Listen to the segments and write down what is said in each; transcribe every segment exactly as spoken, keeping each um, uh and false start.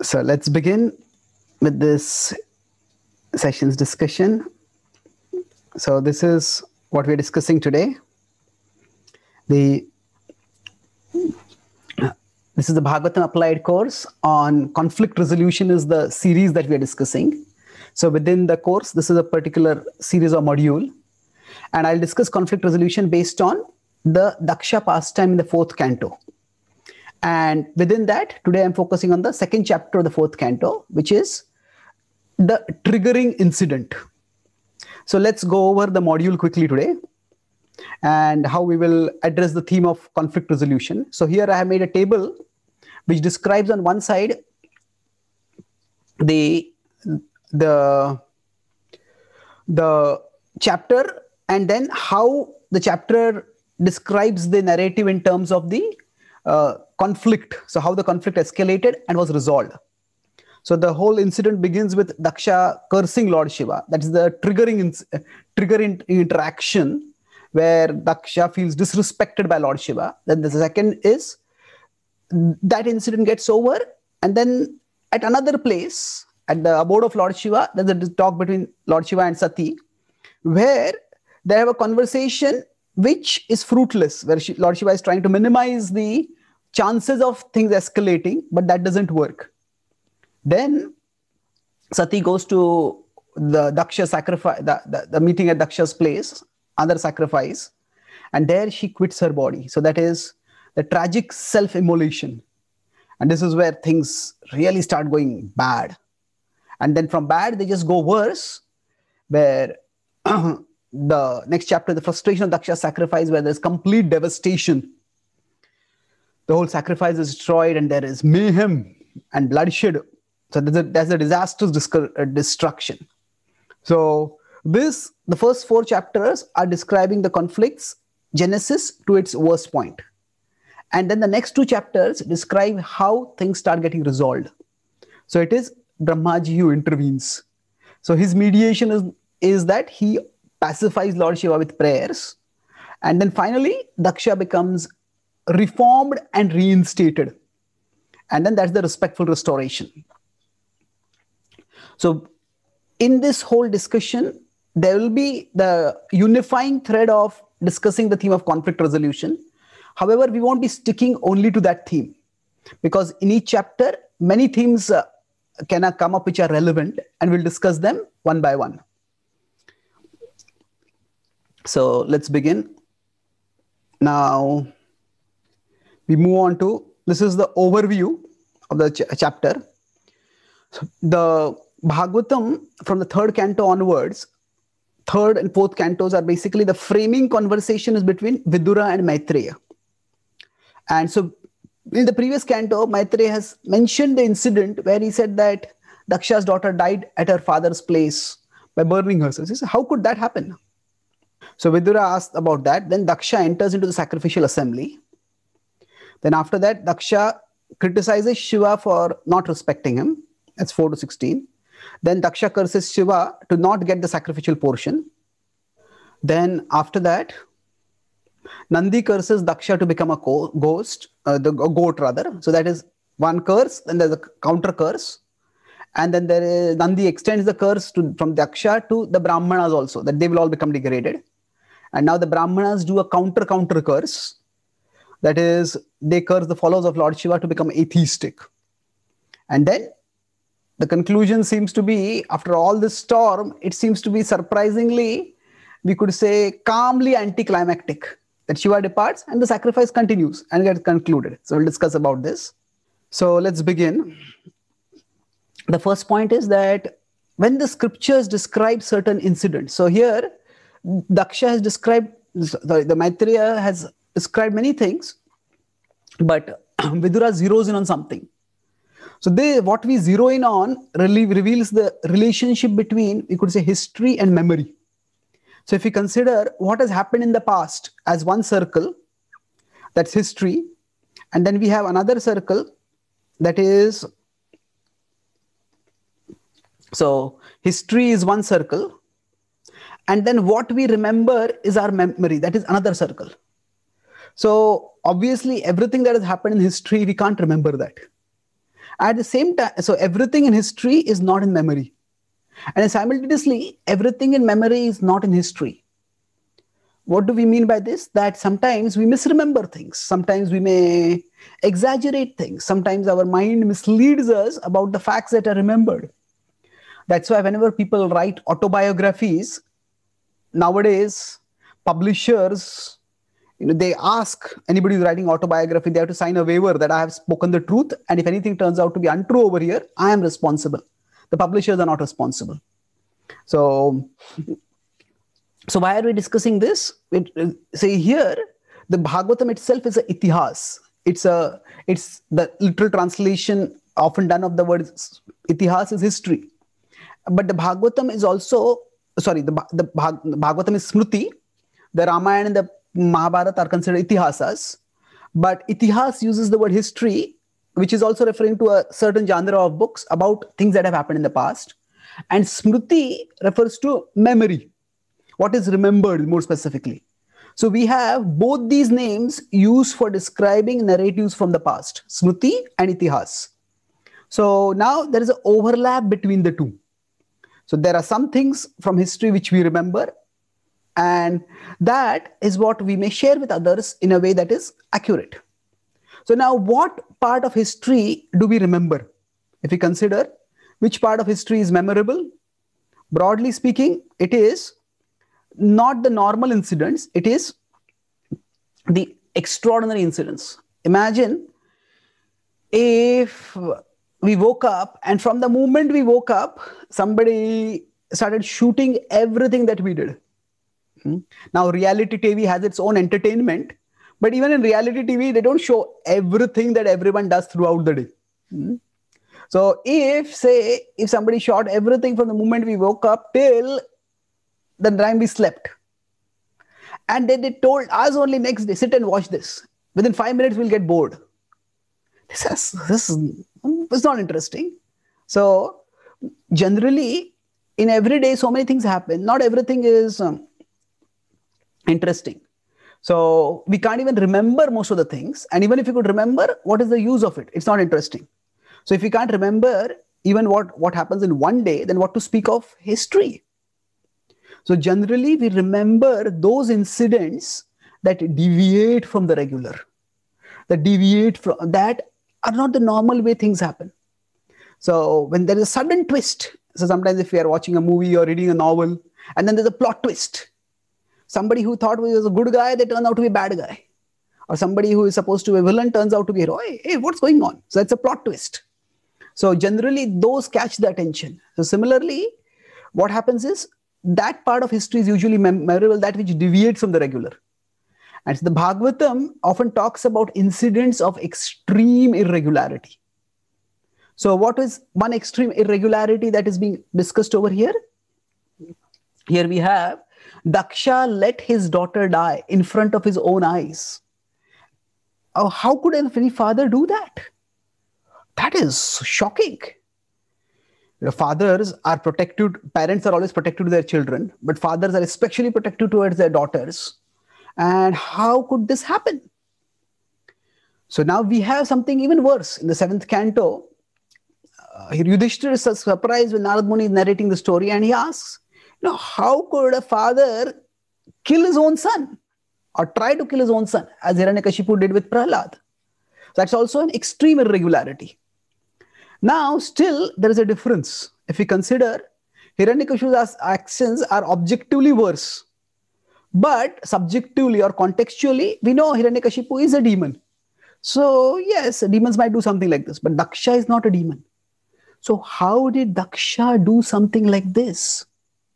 So let's begin with this session's discussion. So this is what we're discussing today. The this is the Bhagavatam Applied course on conflict resolution is the series that we are discussing. So within the course, this is a particular series or module, and I'll discuss conflict resolution based on the Daksha pastime in the fourth canto. And within that, today I'm focusing on the second chapter of the fourth canto, which is the triggering incident. So let's go over the module quickly today and how we will address the theme of conflict resolution. So here I have made a table which describes on one side the the the chapter, and then how the chapter describes the narrative in terms of the uh, conflict. So how the conflict escalated and was resolved. So the whole incident begins with Daksha cursing Lord Shiva. That is the triggering in, triggering interaction where Daksha feels disrespected by Lord Shiva. Then the second is that incident gets over, and then at another place, at the abode of Lord Shiva, there's a talk between Lord Shiva and Sati, where they have a conversation which is fruitless, where she, Lord Shiva is trying to minimize the chances of things escalating, but that doesn't work. Then Sati goes to the Daksha sacrifice, the, the, the meeting at Daksha's place, other sacrifice, and there she quits her body. So that is the tragic self-immolation. And this is where things really start going bad. And then from bad, they just go worse, where the next chapter, the frustration of Daksha's sacrifice, where there's complete devastation. The whole sacrifice is destroyed and there is mayhem and bloodshed. So there's a, there's a disastrous destruction. So this, the first four chapters are describing the conflict's genesis to its worst point. And then the next two chapters describe how things start getting resolved. So it is Brahmaji who intervenes. So his mediation is, is that he pacifies Lord Shiva with prayers. And then finally, Daksha becomes reformed and reinstated. And then that's the respectful restoration. So in this whole discussion, there will be the unifying thread of discussing the theme of conflict resolution. However, we won't be sticking only to that theme, because in each chapter, many themes uh, can come up which are relevant, and we'll discuss them one by one. So let's begin. Now, we move on to, this is the overview of the ch chapter. So the Bhagavatam from the third canto onwards, third and fourth cantos are basically the framing conversation is between Vidura and Maitreya. And so in the previous canto, Maitreya has mentioned the incident where he said that Daksha's daughter died at her father's place by burning herself. He said, how could that happen? So Vidura asked about that. Then Daksha enters into the sacrificial assembly. Then after that, Daksha criticizes Shiva for not respecting him. That's four to sixteen. Then Daksha curses Shiva to not get the sacrificial portion. Then after that, Nandi curses Daksha to become a ghost, uh, the goat rather. So that is one curse, then there's a counter curse. And then there is, Nandi extends the curse to, from Daksha to the Brahmanas also, that they will all become degraded. And now the Brahmanas do a counter counter curse. That is, they curse the followers of Lord Shiva to become atheistic. And then the conclusion seems to be, after all this storm, it seems to be surprisingly, we could say, calmly anticlimactic. That Shiva departs and the sacrifice continues and gets concluded. So we'll discuss about this. So let's begin. The first point is that when the scriptures describe certain incidents, so here Daksha has described, sorry, the Maitreya has described many things, but Vidura zeroes in on something. So they, what we zero in on really reveals the relationship between, we could say, history and memory. So if we consider what has happened in the past as one circle, that's history, and then we have another circle that is, so history is one circle, and then what we remember is our memory, that is another circle. So obviously everything that has happened in history, we can't remember that. At the same time, so everything in history is not in memory. And simultaneously, everything in memory is not in history. What do we mean by this? That sometimes we misremember things. Sometimes we may exaggerate things. Sometimes our mind misleads us about the facts that are remembered. That's why whenever people write autobiographies, nowadays, publishers, you know, they ask anybody who's writing autobiography, they have to sign a waiver that I have spoken the truth. And if anything turns out to be untrue over here, I am responsible. The publishers are not responsible. So, so why are we discussing this? It, say here, the Bhagavatam itself is an itihas. It's a, it's the literal translation often done of the word itihas is history. But the Bhagavatam is also, sorry, the, the, the Bhagavatam is Smriti. The Ramayana and the Mahabharata are considered itihasas. But itihas uses the word history, which is also referring to a certain genre of books about things that have happened in the past. And Smriti refers to memory, what is remembered more specifically. So we have both these names used for describing narratives from the past, Smriti and itihas. So now there is an overlap between the two. So there are some things from history which we remember, and that is what we may share with others in a way that is accurate. So now what part of history do we remember? If we consider which part of history is memorable, broadly speaking, it is not the normal incidents, it is the extraordinary incidents. Imagine if we woke up and from the moment we woke up, somebody started shooting everything that we did. Hmm? Now, reality T V has its own entertainment, but even in reality T V, they don't show everything that everyone does throughout the day. Hmm? So if, say, if somebody shot everything from the moment we woke up till the time we slept, and then they told us only next day, sit and watch this. Within five minutes, we'll get bored. This is, this is it's not interesting. So generally, in every day, so many things happen. Not everything is um, interesting. So we can't even remember most of the things. And even if you could remember, what is the use of it? It's not interesting. So if you can't remember even what, what happens in one day, then what to speak of history? So generally, we remember those incidents that deviate from the regular, that deviate from, that are not the normal way things happen. So when there is a sudden twist, so sometimes if we are watching a movie or reading a novel, and then there's a plot twist, somebody who thought he was a good guy, they turn out to be a bad guy. Or somebody who is supposed to be a villain turns out to be a hero. Hey, hey, what's going on? So that's a plot twist. So generally, those catch the attention. So similarly, what happens is that part of history is usually memorable, that which deviates from the regular. And the Bhagavatam often talks about incidents of extreme irregularity. So what is one extreme irregularity that is being discussed over here? Here we have Daksha let his daughter die in front of his own eyes. Oh, how could any father do that? That is shocking. The fathers are protected, parents are always protected to their children, but fathers are especially protective towards their daughters. And how could this happen? So now we have something even worse. In the seventh canto, uh, Yudhishthira is surprised when Narad Muni is narrating the story, and he asks, you know, how could a father kill his own son or try to kill his own son, as Hiranyakashipu did with Prahlad? So that's also an extreme irregularity. Now, still, there is a difference. If we consider Hiranyakashipu's actions are objectively worse, but subjectively or contextually, we know Hiranyakashipu is a demon. So yes, demons might do something like this, but Daksha is not a demon. So how did Daksha do something like this?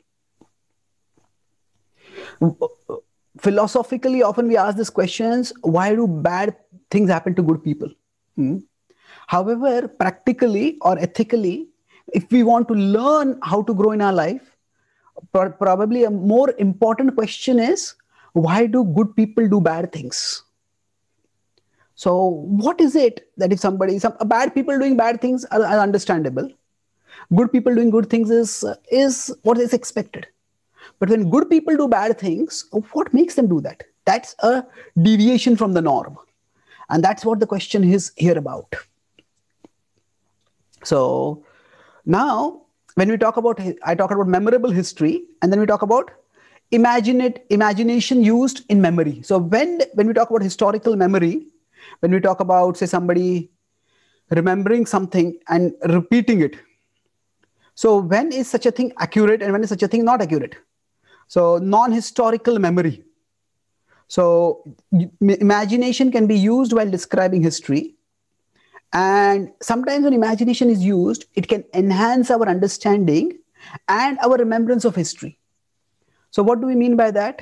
Philosophically, often we ask these questions, why do bad things happen to good people? Hmm? However, practically or ethically, if we want to learn how to grow in our life, probably a more important question is, why do good people do bad things? So what is it that if somebody, some bad people doing bad things are, are understandable. Good people doing good things is, is what is expected. But when good people do bad things, what makes them do that? That's a deviation from the norm. And that's what the question is here about. So now when we talk about, I talk about memorable history, and then we talk about imaginate imagination used in memory. So when when we talk about historical memory, when we talk about, say, somebody remembering something and repeating it, so when is such a thing accurate and when is such a thing not accurate? So non-historical memory. So imagination can be used while describing history. And sometimes when imagination is used, it can enhance our understanding and our remembrance of history. So what do we mean by that?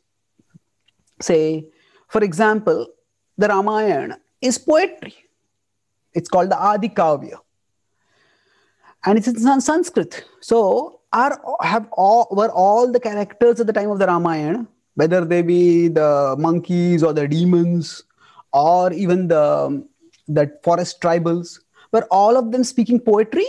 Say, for example, the Ramayana is poetry. It's called the Adi Kavya. And it's in Sanskrit. So are have all were all the characters at the time of the Ramayana, whether they be the monkeys or the demons or even the, the forest tribals, were all of them speaking poetry?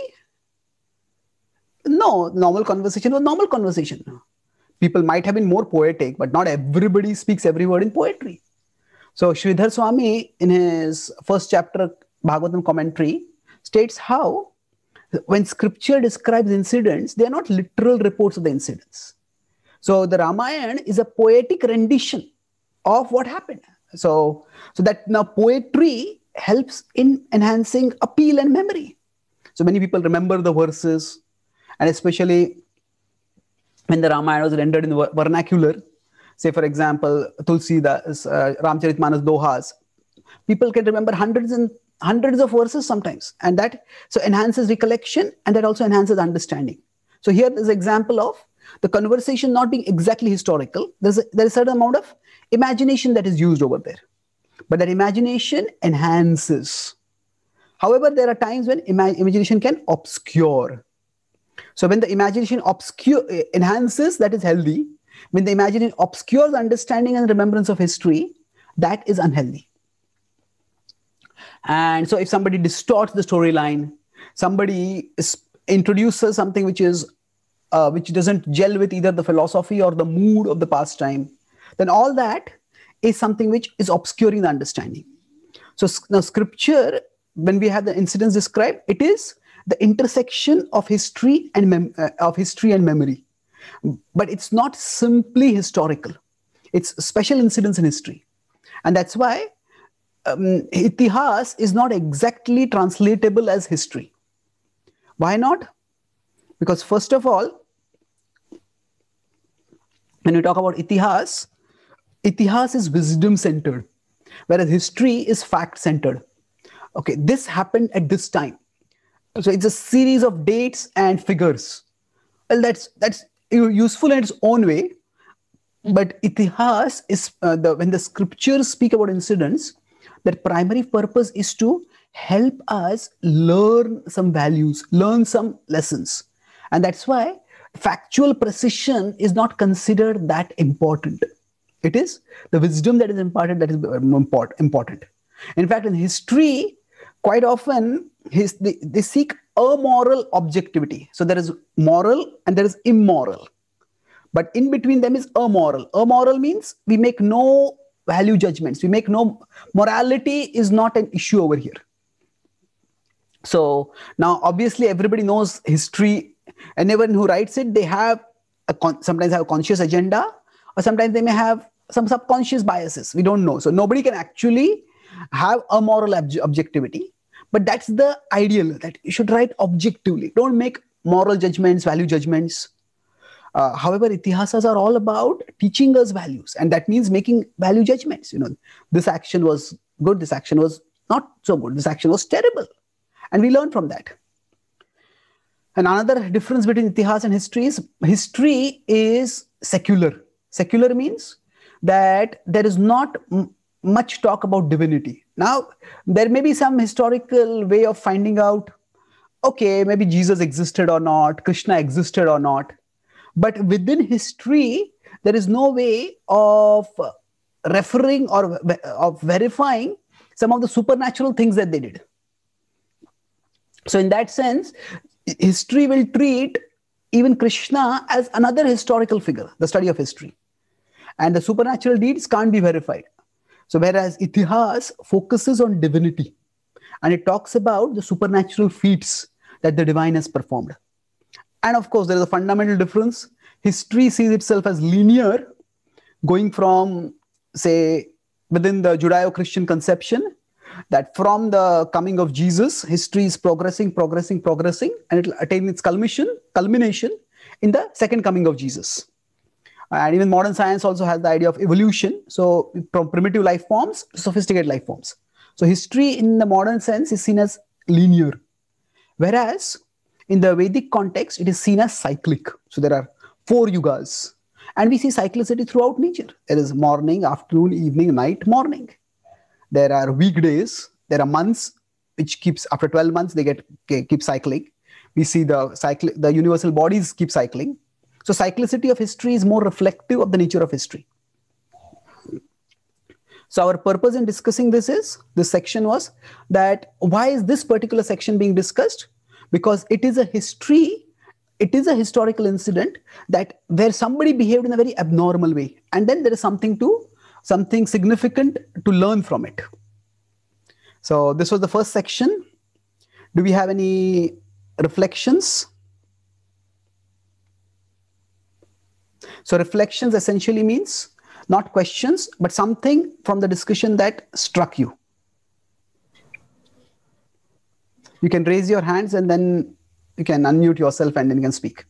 No, normal conversation was normal conversation. People might have been more poetic, but not everybody speaks every word in poetry. So Sridhar Swami, in his first chapter Bhagavatam commentary, states how when scripture describes incidents, they are not literal reports of the incidents. So the Ramayana is a poetic rendition of what happened. So, so that now poetry helps in enhancing appeal and memory. So many people remember the verses, and especially when the Ramayana was rendered in the vernacular, say for example, Tulsidas, uh, Ramcharitmanas Dohas, people can remember hundreds and hundreds of verses sometimes, and that so enhances recollection, and that also enhances understanding. So here there's an example of the conversation not being exactly historical. There's a, there's a certain amount of imagination that is used over there, but that imagination enhances. However, there are times when ima imagination can obscure. So when the imagination obscure enhances, that is healthy. When the imagination obscures understanding and remembrance of history, that is unhealthy. And so if somebody distorts the storyline, somebody is, introduces something which is uh, which doesn't gel with either the philosophy or the mood of the pastime, then all that is something which is obscuring the understanding. So now scripture, when we have the incidents described, it is the intersection of history and mem uh, of history and memory, but it's not simply historical. It's special incidents in history, and that's why um, itihas is not exactly translatable as history. Why not? Because first of all, when we talk about itihas, itihas is wisdom centered, whereas history is fact centered. Okay, this happened at this time. So it's a series of dates and figures. Well, that's that's useful in its own way, but itihas is uh, the when the scriptures speak about incidents, their primary purpose is to help us learn some values, learn some lessons, and that's why factual precision is not considered that important. It is the wisdom that is imparted that is important. In fact, in history, quite often his, they, they seek amoral objectivity. So there is moral and there is immoral. But in between them is amoral. Amoral means we make no value judgments. We make no, morality is not an issue over here. So now obviously everybody knows history. Anyone who writes it, they have a sometimes have a conscious agenda, or sometimes they may have some subconscious biases. We don't know. So nobody can actually have a moral ob objectivity. But that's the ideal, that you should write objectively. Don't make moral judgments, value judgments. Uh, however, itihasas are all about teaching us values, and that means making value judgments. You know, this action was good, this action was not so good, this action was terrible, and we learn from that. And another difference between itihas and history is history is secular. Secular means that there is not much talk about divinity. Now, there may be some historical way of finding out, okay, maybe Jesus existed or not, Krishna existed or not. But within history, there is no way of referring or of verifying some of the supernatural things that they did. So in that sense, history will treat even Krishna as another historical figure, the study of history. And the supernatural deeds can't be verified. So whereas itihas focuses on divinity, and it talks about the supernatural feats that the divine has performed. And of course, there is a fundamental difference. History sees itself as linear, going from, say, within the Judeo-Christian conception, that from the coming of Jesus, history is progressing, progressing, progressing, and it will attain its culmination, culmination in the second coming of Jesus. And even modern science also has the idea of evolution. So from primitive life forms to sophisticated life forms. So history in the modern sense is seen as linear. Whereas in the Vedic context, it is seen as cyclic. So there are four yugas. And we see cyclicity throughout nature. There is morning, afternoon, evening, night, morning. There are weekdays. There are months, which keeps, after twelve months, they get keep cycling. We see the cycle, the universal bodies keep cycling. So cyclicity of history is more reflective of the nature of history. So our purpose in discussing this is, this section was that why is this particular section being discussed? Because it is a history, it is a historical incident that where somebody behaved in a very abnormal way. And then there is something to, something significant to learn from it. So this was the first section. Do we have any reflections? So reflections essentially means not questions, but something from the discussion that struck you. You can raise your hands and then you can unmute yourself and then you can speak.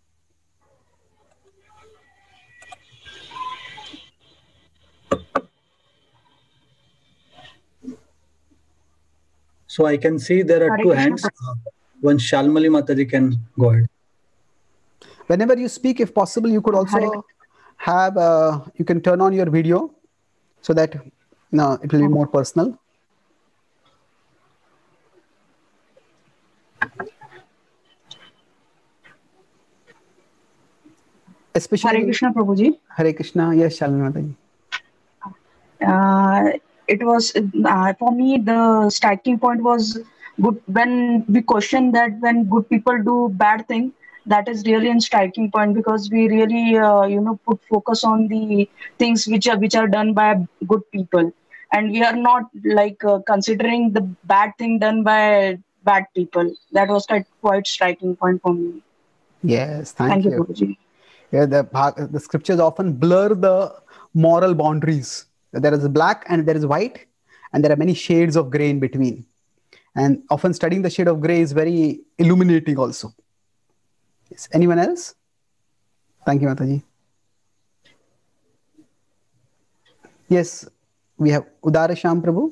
So I can see there are two hands. One Shalmali Mataji can go ahead. Whenever you speak, if possible, you could also have, uh, you can turn on your video so that no, it will be more personal. Especially Hare Krishna, Prabhuji. Hare Krishna, yes, Shalini Mataji. Uh, it was, uh, for me, the striking point was good when we question that when good people do bad thing, that is really a striking point because we really, uh, you know, put focus on the things which are, which are done by good people. And we are not like uh, considering the bad thing done by bad people. That was quite, quite striking point for me. Yes, thank, thank you. you, Prabhuji. Yeah, the, the scriptures often blur the moral boundaries. There is black and there is white, and there are many shades of gray in between. And often studying the shade of gray is very illuminating also. Yes. Anyone else? Thank you, Mataji. Yes, we have Udara Sham Prabhu.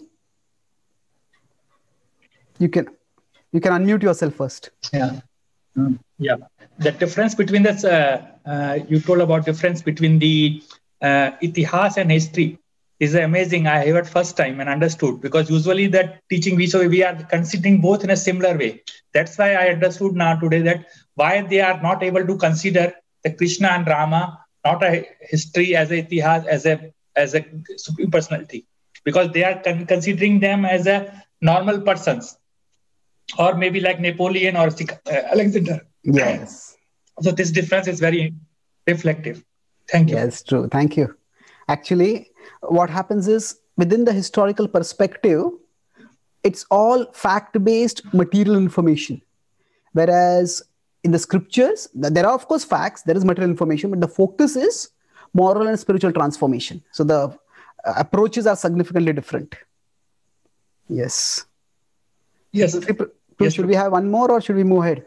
You can, you can unmute yourself first. Yeah. Mm, yeah. The difference between this, uh, uh, you told about difference between the uh, itihas and history is amazing. I heard first time and understood because usually that teaching we so we are considering both in a similar way. That's why I understood now today that why they are not able to consider the Krishna and Rama not a history as a itihas as a as a supreme personality because they are con considering them as a normal persons or maybe like Napoleon or uh, Alexander. Yes. So this difference is very reflective. Thank you. Yes, true. Thank you. Actually, what happens is within the historical perspective, it's all fact-based material information. Whereas in the scriptures, there are of course facts, there is material information, but the focus is moral and spiritual transformation. So the uh, approaches are significantly different. Yes. Yes. So, yes. Should we have one more or should we move ahead?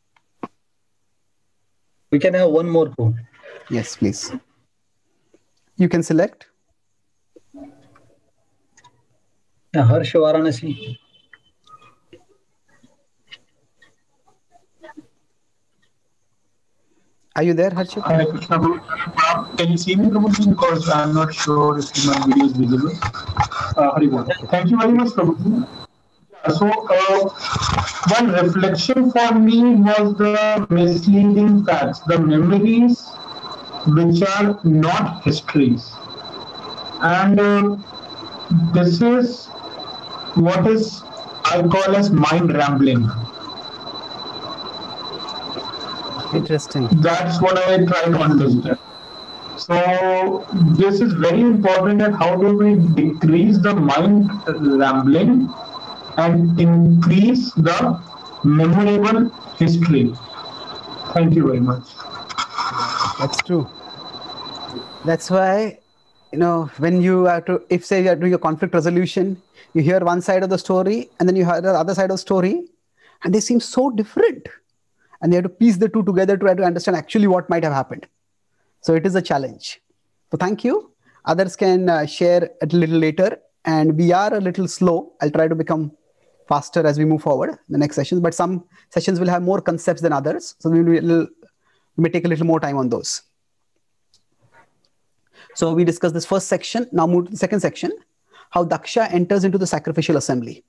We can have one more. Too. Yes, please. You can select. Yeah, Harsh Varanasi. Are you there, Harsh? Hare Krishna. Can you see me, Prabhuji? Because I'm not sure if my video is visible. Uh, Hari Thank you very much, Prabhuji. So, uh, one reflection for me was the misleading facts, the memories which are not histories. And uh, this is what is I call as mind rambling. Interesting. That's what I try to understand. So this is very important that how do we decrease the mind rambling and increase the memorable history. Thank you very much. That's true. That's why, you know, when you have to, if say you are doing a conflict resolution, you hear one side of the story and then you hear the other side of the story, and they seem so different. And you have to piece the two together to try to understand actually what might have happened. So it is a challenge. So thank you. Others can uh, share a little later. And we are a little slow. I'll try to become faster as we move forward the next sessions. But some sessions will have more concepts than others. So we, will, we may take a little more time on those. So we discussed this first section. Now move to the second section, how Daksha enters into the sacrificial assembly.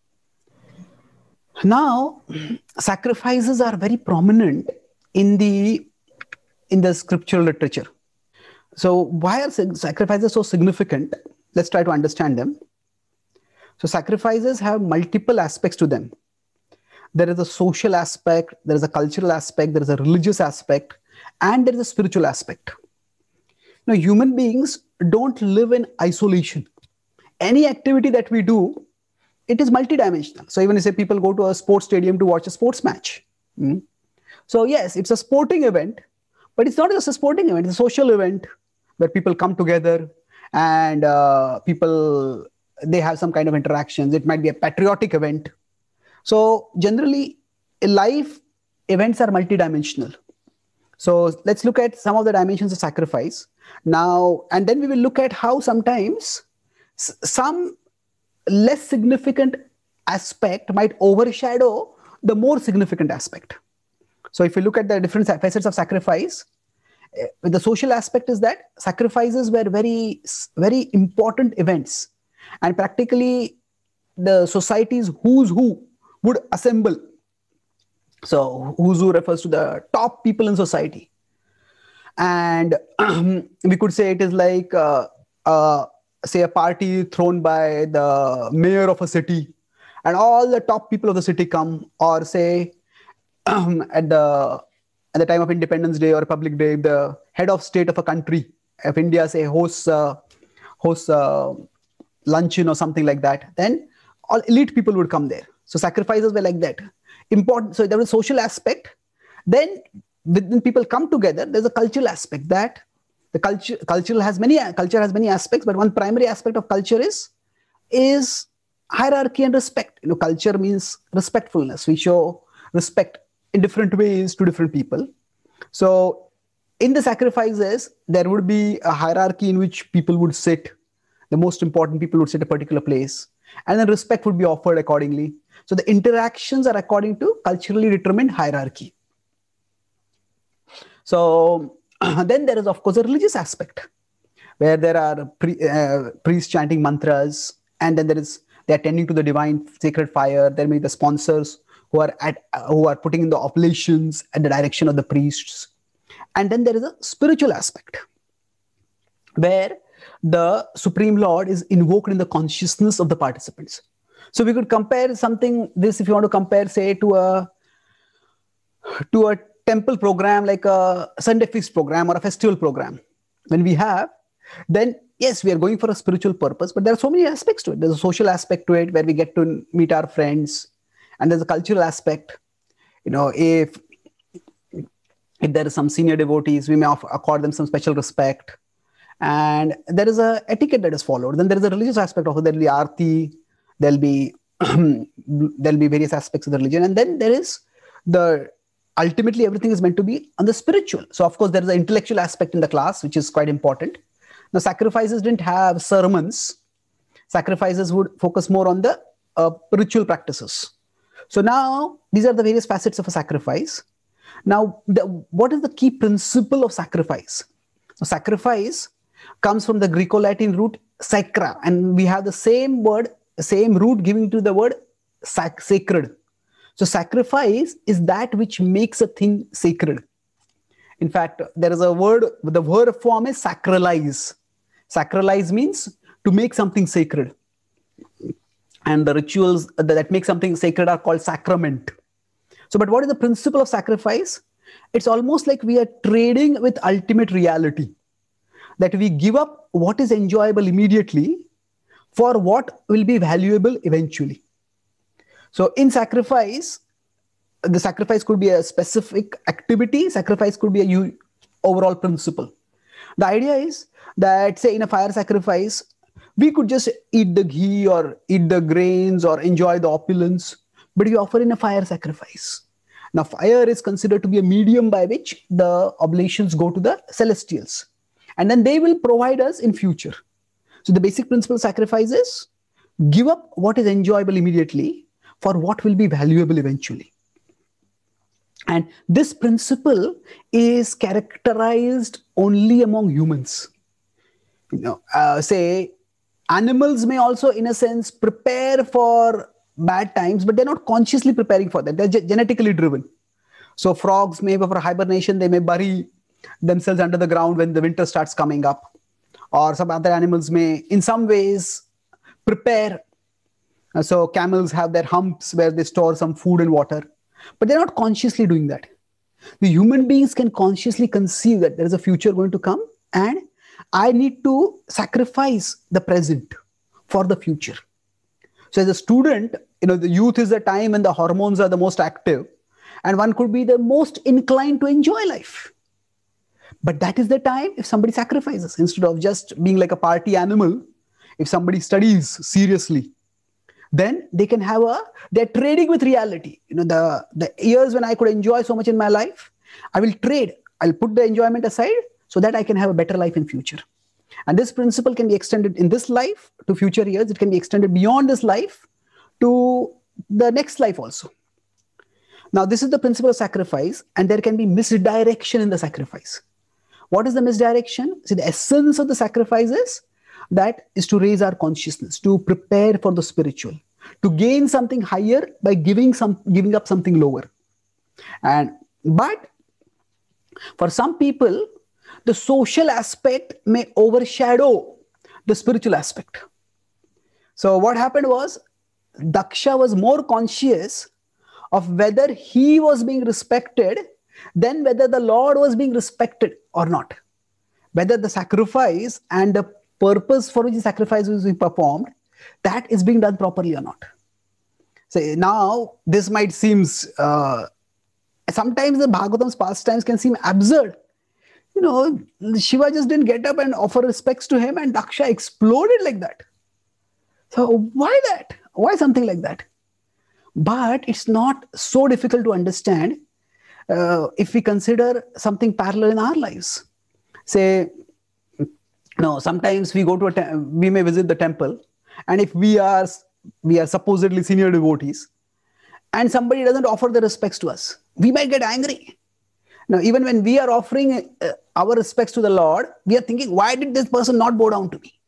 Now, sacrifices are very prominent in the, in the scriptural literature. So why are sacrifices so significant? Let's try to understand them. So sacrifices have multiple aspects to them. There is a social aspect, there is a cultural aspect, there is a religious aspect, and there is a spiritual aspect. Now, human beings don't live in isolation. Any activity that we do, it is multidimensional. So even if say people go to a sports stadium to watch a sports match. Mm. So yes, it's a sporting event, but it's not just a sporting event, it's a social event where people come together and uh, people, they have some kind of interactions. It might be a patriotic event. So generally, in life, events are multidimensional. So let's look at some of the dimensions of sacrifice now, and then we will look at how sometimes some less significant aspect might overshadow the more significant aspect. So if you look at the different facets of sacrifice, the social aspect is that sacrifices were very, very important events, and practically the society's who's who would assemble. So who's who refers to the top people in society. And we could say it is like, uh, uh, say, a party thrown by the mayor of a city, and all the top people of the city come, or say at the at the time of Independence Day or Republic Day, the head of state of a country of India, say, hosts uh, hosts uh, luncheon or something like that. Then all elite people would come there. So sacrifices were like that. Important. So there was a social aspect. Then when people come together, there's a cultural aspect that the culture cultural has many culture has many aspects, but one primary aspect of culture is is hierarchy and respect. You know, culture means respectfulness. We show respect in different ways to different people. So in the sacrifices, there would be a hierarchy in which people would sit. The most important people would sit a particular place, and then respect would be offered accordingly. So the interactions are according to culturally determined hierarchy. So then there is, of course, a religious aspect where there are pre, uh, priests chanting mantras, and then there is they are tending to the divine sacred fire. There may be the sponsors who are at uh, who are putting in the oblations at the direction of the priests, and then there is a spiritual aspect where the Supreme Lord is invoked in the consciousness of the participants. So we could compare something this if you want to compare, say, to a to a temple program like a Sunday feast program or a festival program. When we have, then yes, we are going for a spiritual purpose, but there are so many aspects to it. There's a social aspect to it where we get to meet our friends, and there's a cultural aspect. You know, if if there is some senior devotees, we may accord them some special respect, and there is a etiquette that is followed. Then there is a religious aspect of it. There will be arti, there'll be there'll be various aspects of the religion, and then there is the ultimately everything is meant to be on the spiritual. So of course there is an intellectual aspect in the class, which is quite important. Now sacrifices didn't have sermons. Sacrifices would focus more on the uh, ritual practices. So now these are the various facets of a sacrifice. Now, the, what is the key principle of sacrifice? So sacrifice comes from the Greco-Latin root sacra, and we have the same word, same root giving to the word sac sacred. So sacrifice is that which makes a thing sacred. In fact, there is a word, the verb form is sacralize. Sacralize means to make something sacred. And the rituals that make something sacred are called sacrament. So, but what is the principle of sacrifice? It's almost like we are trading with ultimate reality. That we give up what is enjoyable immediately for what will be valuable eventually. So in sacrifice, the sacrifice could be a specific activity. Sacrifice could be a u- overall principle. The idea is that, say, in a fire sacrifice, we could just eat the ghee or eat the grains or enjoy the opulence, but we offer in a fire sacrifice. Now, fire is considered to be a medium by which the oblations go to the celestials, and then they will provide us in future. So the basic principle of sacrifice is give up what is enjoyable immediately for what will be valuable eventually. And this principle is characterized only among humans. You know, uh, say, animals may also, in a sense, prepare for bad times, but they're not consciously preparing for that. They're ge- genetically driven. So frogs, maybe for hibernation, they may bury themselves under the ground when the winter starts coming up. Or some other animals may, in some ways, prepare. Uh, so camels have their humps where they store some food and water, but they're not consciously doing that. The human beings can consciously conceive that there is a future going to come, and I need to sacrifice the present for the future. So as a student, you know, the youth is the time when the hormones are the most active, and one could be the most inclined to enjoy life. But that is the time if somebody sacrifices, instead of just being like a party animal, if somebody studies seriously, then they can have a, they're trading with reality. You know, the, the years when I could enjoy so much in my life, I will trade. I'll put the enjoyment aside so that I can have a better life in future. And this principle can be extended in this life to future years. It can be extended beyond this life to the next life also. Now, this is the principle of sacrifice, and there can be misdirection in the sacrifice. What is the misdirection? See, the essence of the sacrifice is that is to raise our consciousness, to prepare for the spiritual, to gain something higher by giving some, giving up something lower. And but for some people, the social aspect may overshadow the spiritual aspect. So what happened was, Daksha was more conscious of whether he was being respected than whether the Lord was being respected or not. Whether the sacrifice and the purpose for which the sacrifice was being performed, that is being done properly or not. So now, this might seem, uh, sometimes the Bhagavatam's pastimes can seem absurd. You know, Shiva just didn't get up and offer respects to him, and Daksha exploded like that. So why that? Why something like that? But it's not so difficult to understand uh, if we consider something parallel in our lives. Say, no, sometimes we go to a te- we may visit the temple, and if we are we are supposedly senior devotees, and somebody doesn't offer the respects to us, we might get angry. Now, even when we are offering uh, our respects to the Lord, we are thinking, why did this person not bow down to me?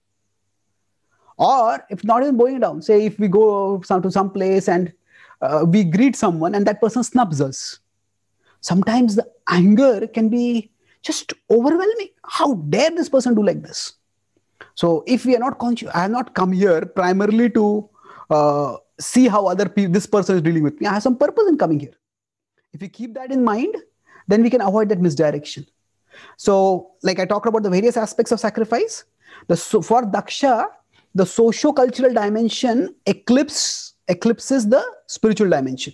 Or if not even bowing down, say if we go some, to some place and uh, we greet someone and that person snubs us, sometimes the anger can be just overwhelming. How dare this person do like this? So if we are not conscious, I have not come here primarily to uh, see how other people, this person is dealing with me. I have some purpose in coming here. If we keep that in mind, then we can avoid that misdirection. So like I talked about the various aspects of sacrifice, the, so for Daksha, the socio-cultural dimension eclipse, eclipses the spiritual dimension,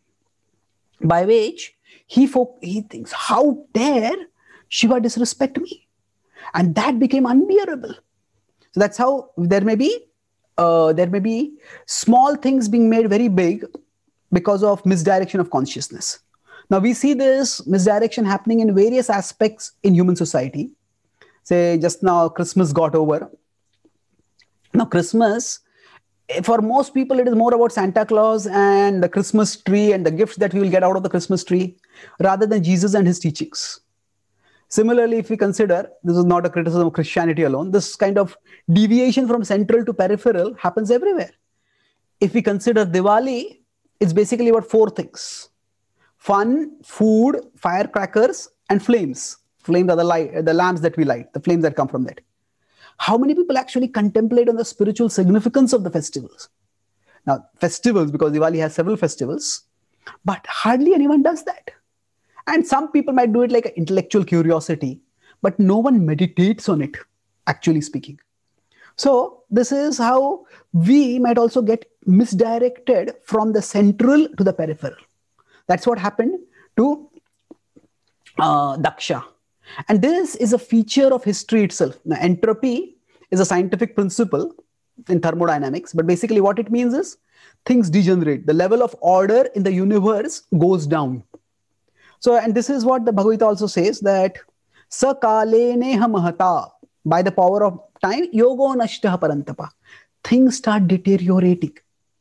by which he, fo- he thinks, how dare Shiva disrespect me? And that became unbearable. So that's how there may be uh, there may be small things being made very big because of misdirection of consciousness. Now we see this misdirection happening in various aspects in human society. Say just now Christmas got over. Now Christmas, for most people, it is more about Santa Claus and the Christmas tree and the gifts that we will get out of the Christmas tree rather than Jesus and his teachings. Similarly, if we consider, this is not a criticism of Christianity alone, this kind of deviation from central to peripheral happens everywhere. If we consider Diwali, it's basically about four things: fun, food, firecrackers, and flames. Flames are the, light, the lamps that we light, the flames that come from that. How many people actually contemplate on the spiritual significance of the festivals? Now, festivals, because Diwali has several festivals, but hardly anyone does that. And some people might do it like an intellectual curiosity, but no one meditates on it, actually speaking. So this is how we might also get misdirected from the central to the peripheral. That's what happened to uh, Daksha. And this is a feature of history itself. Now, entropy is a scientific principle in thermodynamics, but basically what it means is things degenerate. The level of order in the universe goes down. So, and this is what the Bhagavad Gita also says, that sakale neha mahata, by the power of time, yogo nashtaha parantapa. Things start deteriorating.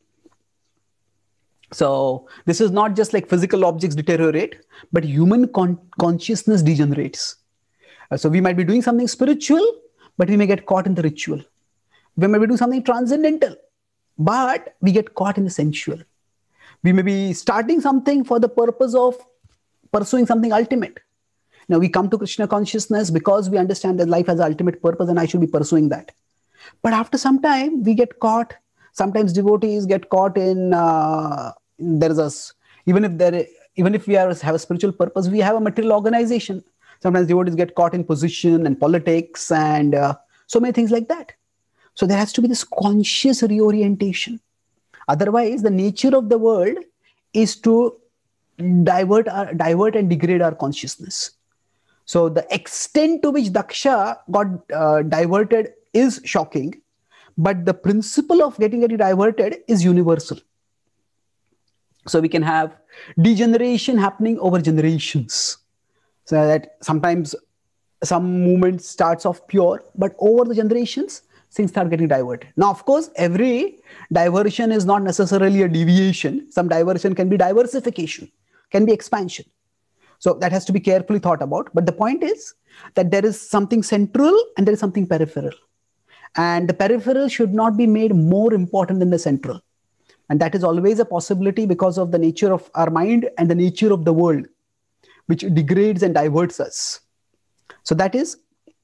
So this is not just like physical objects deteriorate, but human con consciousness degenerates. Uh, so we might be doing something spiritual, but we may get caught in the ritual. We may be doing something transcendental, but we get caught in the sensual. We may be starting something for the purpose of pursuing something ultimate. Now we come to Krishna consciousness because we understand that life has an ultimate purpose and I should be pursuing that. But after some time, we get caught. Sometimes devotees get caught in, uh, there is a, even if there, even if we are, have a spiritual purpose, we have a material organization. Sometimes devotees get caught in position and politics and uh, so many things like that. So there has to be this conscious reorientation. Otherwise, the nature of the world is to divert, our, divert and degrade our consciousness. So the extent to which Daksha got uh, diverted is shocking, but the principle of getting it diverted is universal. So we can have degeneration happening over generations. So that sometimes some movement starts off pure, but over the generations, things start getting diverted. Now, of course, every diversion is not necessarily a deviation. Some diversion can be diversification, can be expansion. So that has to be carefully thought about. But the point is that there is something central and there is something peripheral. And the peripheral should not be made more important than the central. And that is always a possibility because of the nature of our mind and the nature of the world, which degrades and diverts us. So that is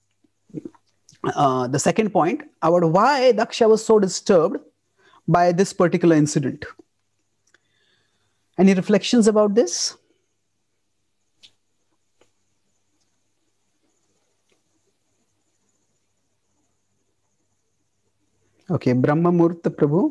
uh, the second point about why Daksha was so disturbed by this particular incident. Any reflections about this? Okay, Brahma Murta Prabhu.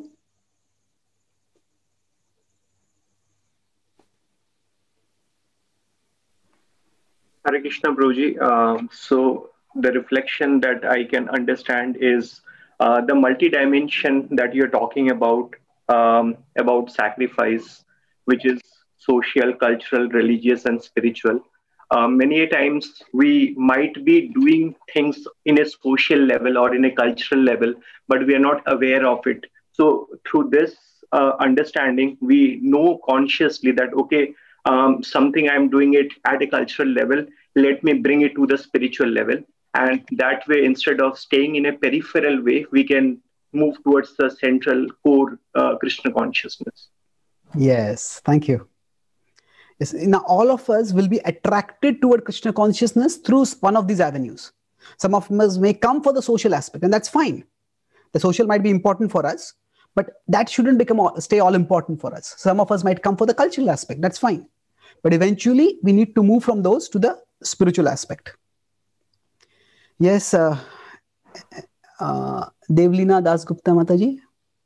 Hare Krishna, Prabhuji. Um, so the reflection that I can understand is uh, the multi-dimension that you're talking about, um, about sacrifice, which is social, cultural, religious, and spiritual. Uh, many a times we might be doing things in a social level or in a cultural level, but we are not aware of it. So through this uh, understanding, we know consciously that, okay, um, something I'm doing it at a cultural level, let me bring it to the spiritual level. And that way, instead of staying in a peripheral way, we can move towards the central core uh, Krishna consciousness. Yes, thank you. Yes, now all of us will be attracted toward Krishna consciousness through one of these avenues. Some of us may come for the social aspect, and that's fine. The social might be important for us, but that shouldn't become all, stay all important for us. Some of us might come for the cultural aspect, that's fine. But eventually, we need to move from those to the spiritual aspect. Yes, uh, uh, Devlina Dasgupta Mataji.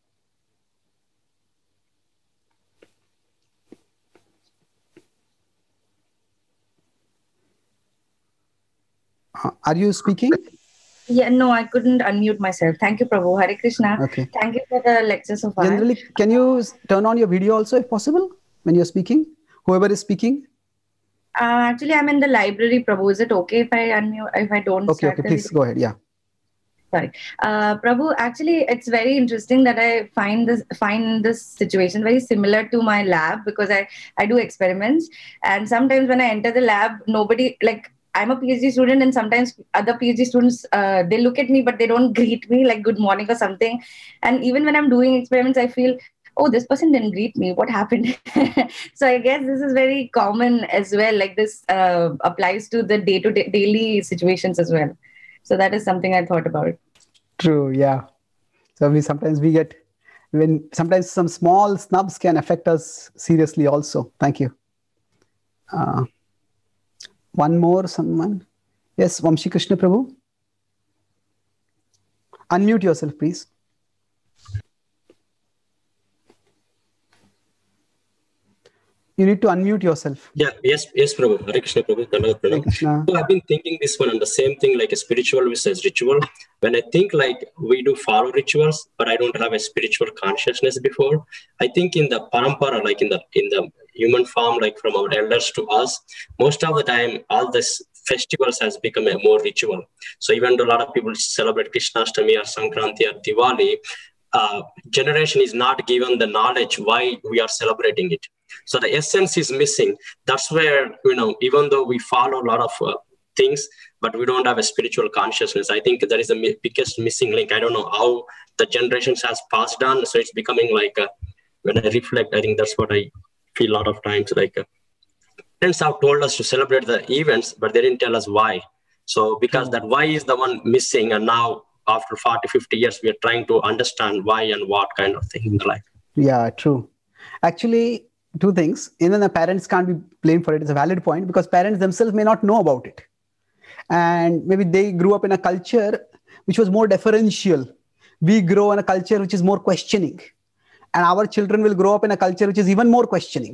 Uh, are you speaking? Yeah, no, I couldn't unmute myself. Thank you, Prabhu. Hare Krishna. Okay. Thank you for the lecture so far. Generally, can you turn on your video also if possible when you're speaking? Whoever is speaking? Uh, actually, I'm in the library, Prabhu. Is it okay if I unmute, if I don't Okay, start okay, the please video? go ahead. Yeah. Sorry. Uh, Prabhu, actually, it's very interesting that I find this find this situation very similar to my lab because I, I do experiments. And sometimes when I enter the lab, nobody, like, I'm a PhD student and sometimes other PhD students, uh, they look at me, but they don't greet me like good morning or something. And even when I'm doing experiments, I feel, oh, this person didn't greet me. What happened? So I guess this is very common as well. Like this uh, applies to the day-to-day daily situations as well. So that is something I thought about. True, yeah. So we sometimes we get, when sometimes some small snubs can affect us seriously also. Thank you. Uh, one more, someone. Yes, Vamshi Krishna Prabhu. Unmute yourself, please. You need to unmute yourself. Yeah, yes, yes, Prabhu. Hare Krishna, Prabhu. Hare Krishna. So I've been thinking this one on the same thing, like a spiritual versus ritual. When I think like we do follow rituals, but I don't have a spiritual consciousness before. I think in the parampara, like in the in the human form, like from our elders to us, most of the time, all this festivals has become a more ritual. So even though a lot of people celebrate Krishnashtami or Sankranti or Diwali, uh, generation is not given the knowledge why we are celebrating it. So the essence is missing. That's where, you know, even though we follow a lot of uh, things, but we don't have a spiritual consciousness. I think that is the mi- biggest missing link. I don't know how the generations has passed on. So it's becoming like, a, when I reflect, I think that's what I feel a lot of times. Like, uh, parents have told us to celebrate the events, but they didn't tell us why. So because that why is the one missing. And now after forty, fifty years, we are trying to understand why and what kind of thing in the life. Yeah, true. Actually, two things. Even the parents can't be blamed for it. It's a valid point because parents themselves may not know about it. And maybe they grew up in a culture which was more deferential. We grow in a culture which is more questioning. And our children will grow up in a culture which is even more questioning.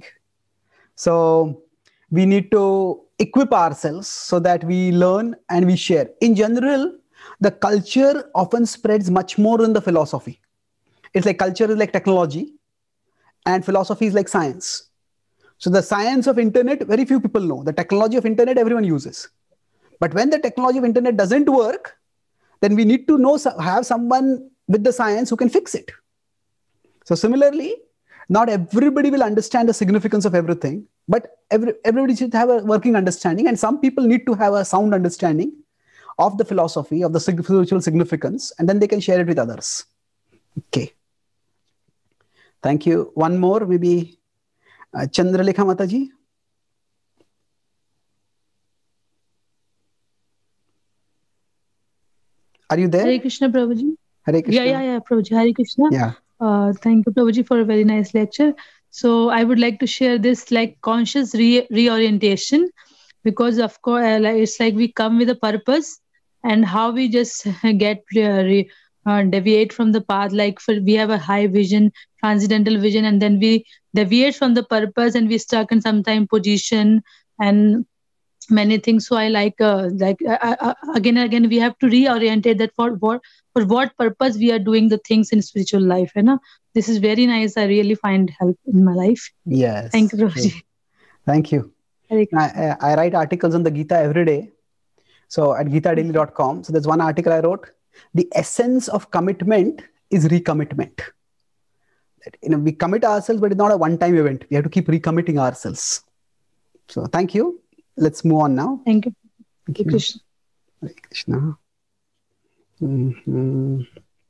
So we need to equip ourselves so that we learn and we share. In general, the culture often spreads much more than the philosophy. It's like culture is like technology. And philosophy is like science. So the science of internet, very few people know. The technology of internet, everyone uses. But when the technology of internet doesn't work, then we need to know, have someone with the science who can fix it. So similarly, not everybody will understand the significance of everything, but every, everybody should have a working understanding. And some people need to have a sound understanding of the philosophy, of the spiritual significance, and then they can share it with others. Okay. Thank you. One more, maybe uh, Chandralekha Mataji. Are you there? Hare Krishna, Prabhuji. Hare Krishna. Yeah, yeah, yeah, Prabhuji. Hare Krishna. Yeah. Uh, thank you, Prabhuji, for a very nice lecture. So I would like to share this like conscious re- reorientation because of course uh, like, it's like we come with a purpose and how we just get uh, re- Uh, deviate from the path, like for, we have a high vision, transcendental vision, and then we deviate from the purpose and we stuck in some time position and many things. So I like uh, like uh, uh, again and again we have to reorientate that for what for what purpose we are doing the things in spiritual life. You know, this is very nice. I really find help in my life. Yes. Thank you, Prabhuji. Thank you. I, I write articles on the Gita every day. So at geeta daily dot com. So there's one article I wrote. The essence of commitment is recommitment. You know, we commit ourselves, but it's not a one-time event. We have to keep recommitting ourselves. So thank you. Let's move on now. Thank you. Thank you. Krishna. Hare Krishna. Mm-hmm.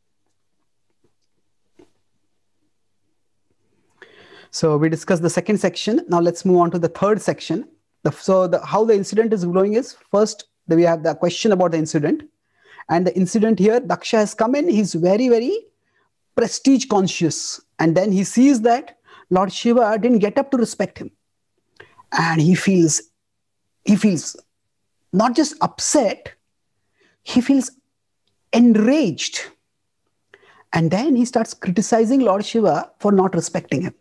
So we discussed the second section. Now let's move on to the third section. The, so the, how the incident is going is, first we have the question about the incident. And the incident here, Daksha has come in, he's very, very prestige conscious. And then he sees that Lord Shiva didn't get up to respect him. And he feels, he feels not just upset, he feels enraged. And then he starts criticizing Lord Shiva for not respecting him.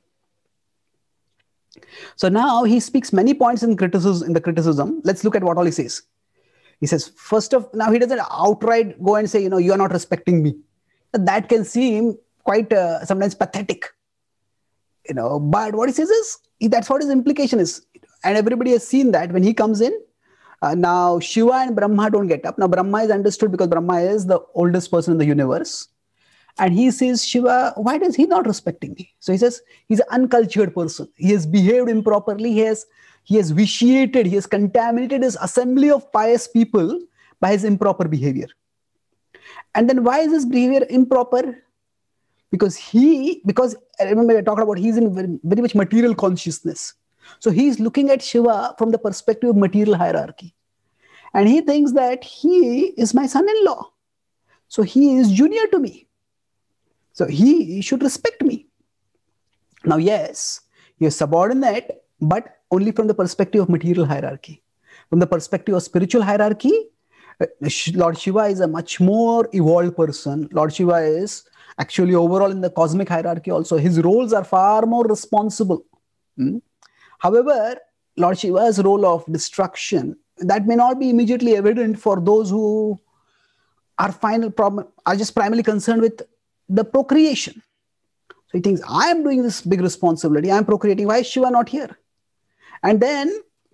So now he speaks many points in criticism, in the criticism. Let's look at what all he says. He says, first of, now he doesn't outright go and say, you know, you are not respecting me. That can seem quite uh, sometimes pathetic, you know, but what he says is, that's what his implication is. And everybody has seen that when he comes in, uh, now Shiva and Brahma don't get up. Now Brahma is understood because Brahma is the oldest person in the universe. And he says, Shiva, why does he not respecting me? So he says, he's an uncultured person. He has behaved improperly. He has He has vitiated, he has contaminated his assembly of pious people by his improper behavior. And then why is his behavior improper? Because he, because I remember I talked about he's in very, very much material consciousness. So he's looking at Shiva from the perspective of material hierarchy. And he thinks that he is my son-in-law. So he is junior to me. So he should respect me. Now, yes, he is subordinate, but only from the perspective of material hierarchy. From the perspective of spiritual hierarchy, Lord Shiva is a much more evolved person. Lord Shiva is actually overall in the cosmic hierarchy also. His roles are far more responsible. Hmm? However, Lord Shiva's role of destruction, that may not be immediately evident for those who are final problem are just primarily concerned with the procreation. So he thinks, I am doing this big responsibility, I am procreating, why is Shiva not here? And then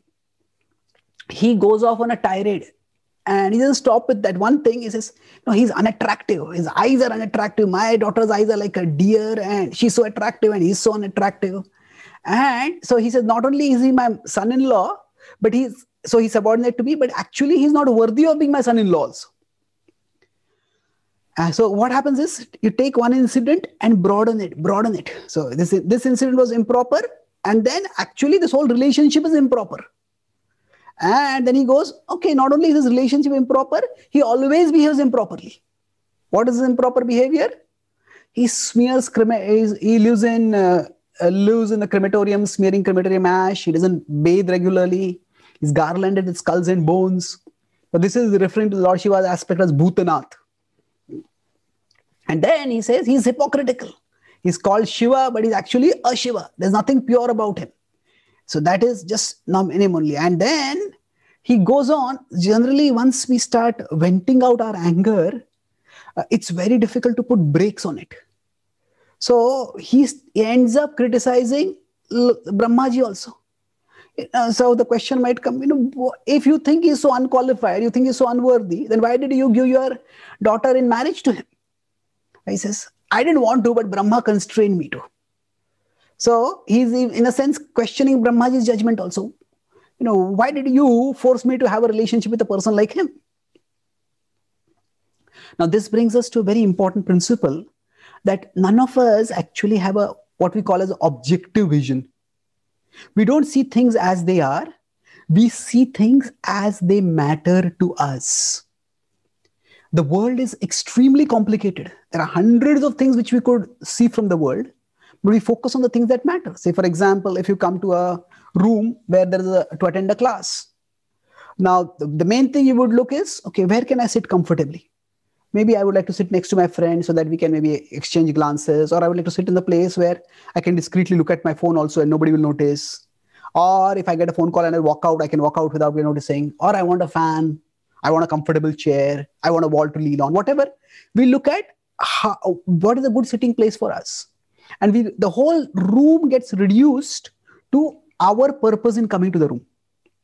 he goes off on a tirade. And he doesn't stop with that one thing. He says, no, he's unattractive. His eyes are unattractive. My daughter's eyes are like a deer and she's so attractive and he's so unattractive. And so he says, not only is he my son-in-law, but he's, so he's subordinate to me, but actually he's not worthy of being my son-in-law also. Uh, so what happens is you take one incident and broaden it, broaden it. So this, this incident was improper. And then actually this whole relationship is improper. And then he goes, okay, not only is his relationship improper, he always behaves improperly. What is his improper behavior? He smears, he lives in, uh, lives in the crematorium, smearing crematorium ash. He doesn't bathe regularly. He's garlanded with skulls and bones. But this is referring to Lord Shiva's aspect as Bhutanath. And then he says he's hypocritical. He's called Shiva, but he's actually a Shiva. There's nothing pure about him. So that is just name only. And then he goes on. Generally, once we start venting out our anger, uh, it's very difficult to put brakes on it. So he ends up criticizing Brahmaji also. Uh, so the question might come, you know, if you think he's so unqualified, you think he's so unworthy, then why did you give your daughter in marriage to him? He says, I didn't want to, but Brahma constrained me to. So he's in a sense questioning Brahmaji's judgment also. You know, why did you force me to have a relationship with a person like him? Now this brings us to a very important principle that none of us actually have a what we call as objective vision. We don't see things as they are. We see things as they matter to us. The world is extremely complicated. There are hundreds of things which we could see from the world, but we focus on the things that matter. Say, for example, if you come to a room where there is a, to attend a class. Now, the, the main thing you would look is, okay, where can I sit comfortably? Maybe I would like to sit next to my friend so that we can maybe exchange glances, or I would like to sit in the place where I can discreetly look at my phone also and nobody will notice. Or if I get a phone call and I walk out, I can walk out without noticing. Or I want a fan. I want a comfortable chair. I want a wall to lean on, whatever. We look at how, what is a good sitting place for us. And we, the whole room gets reduced to our purpose in coming to the room.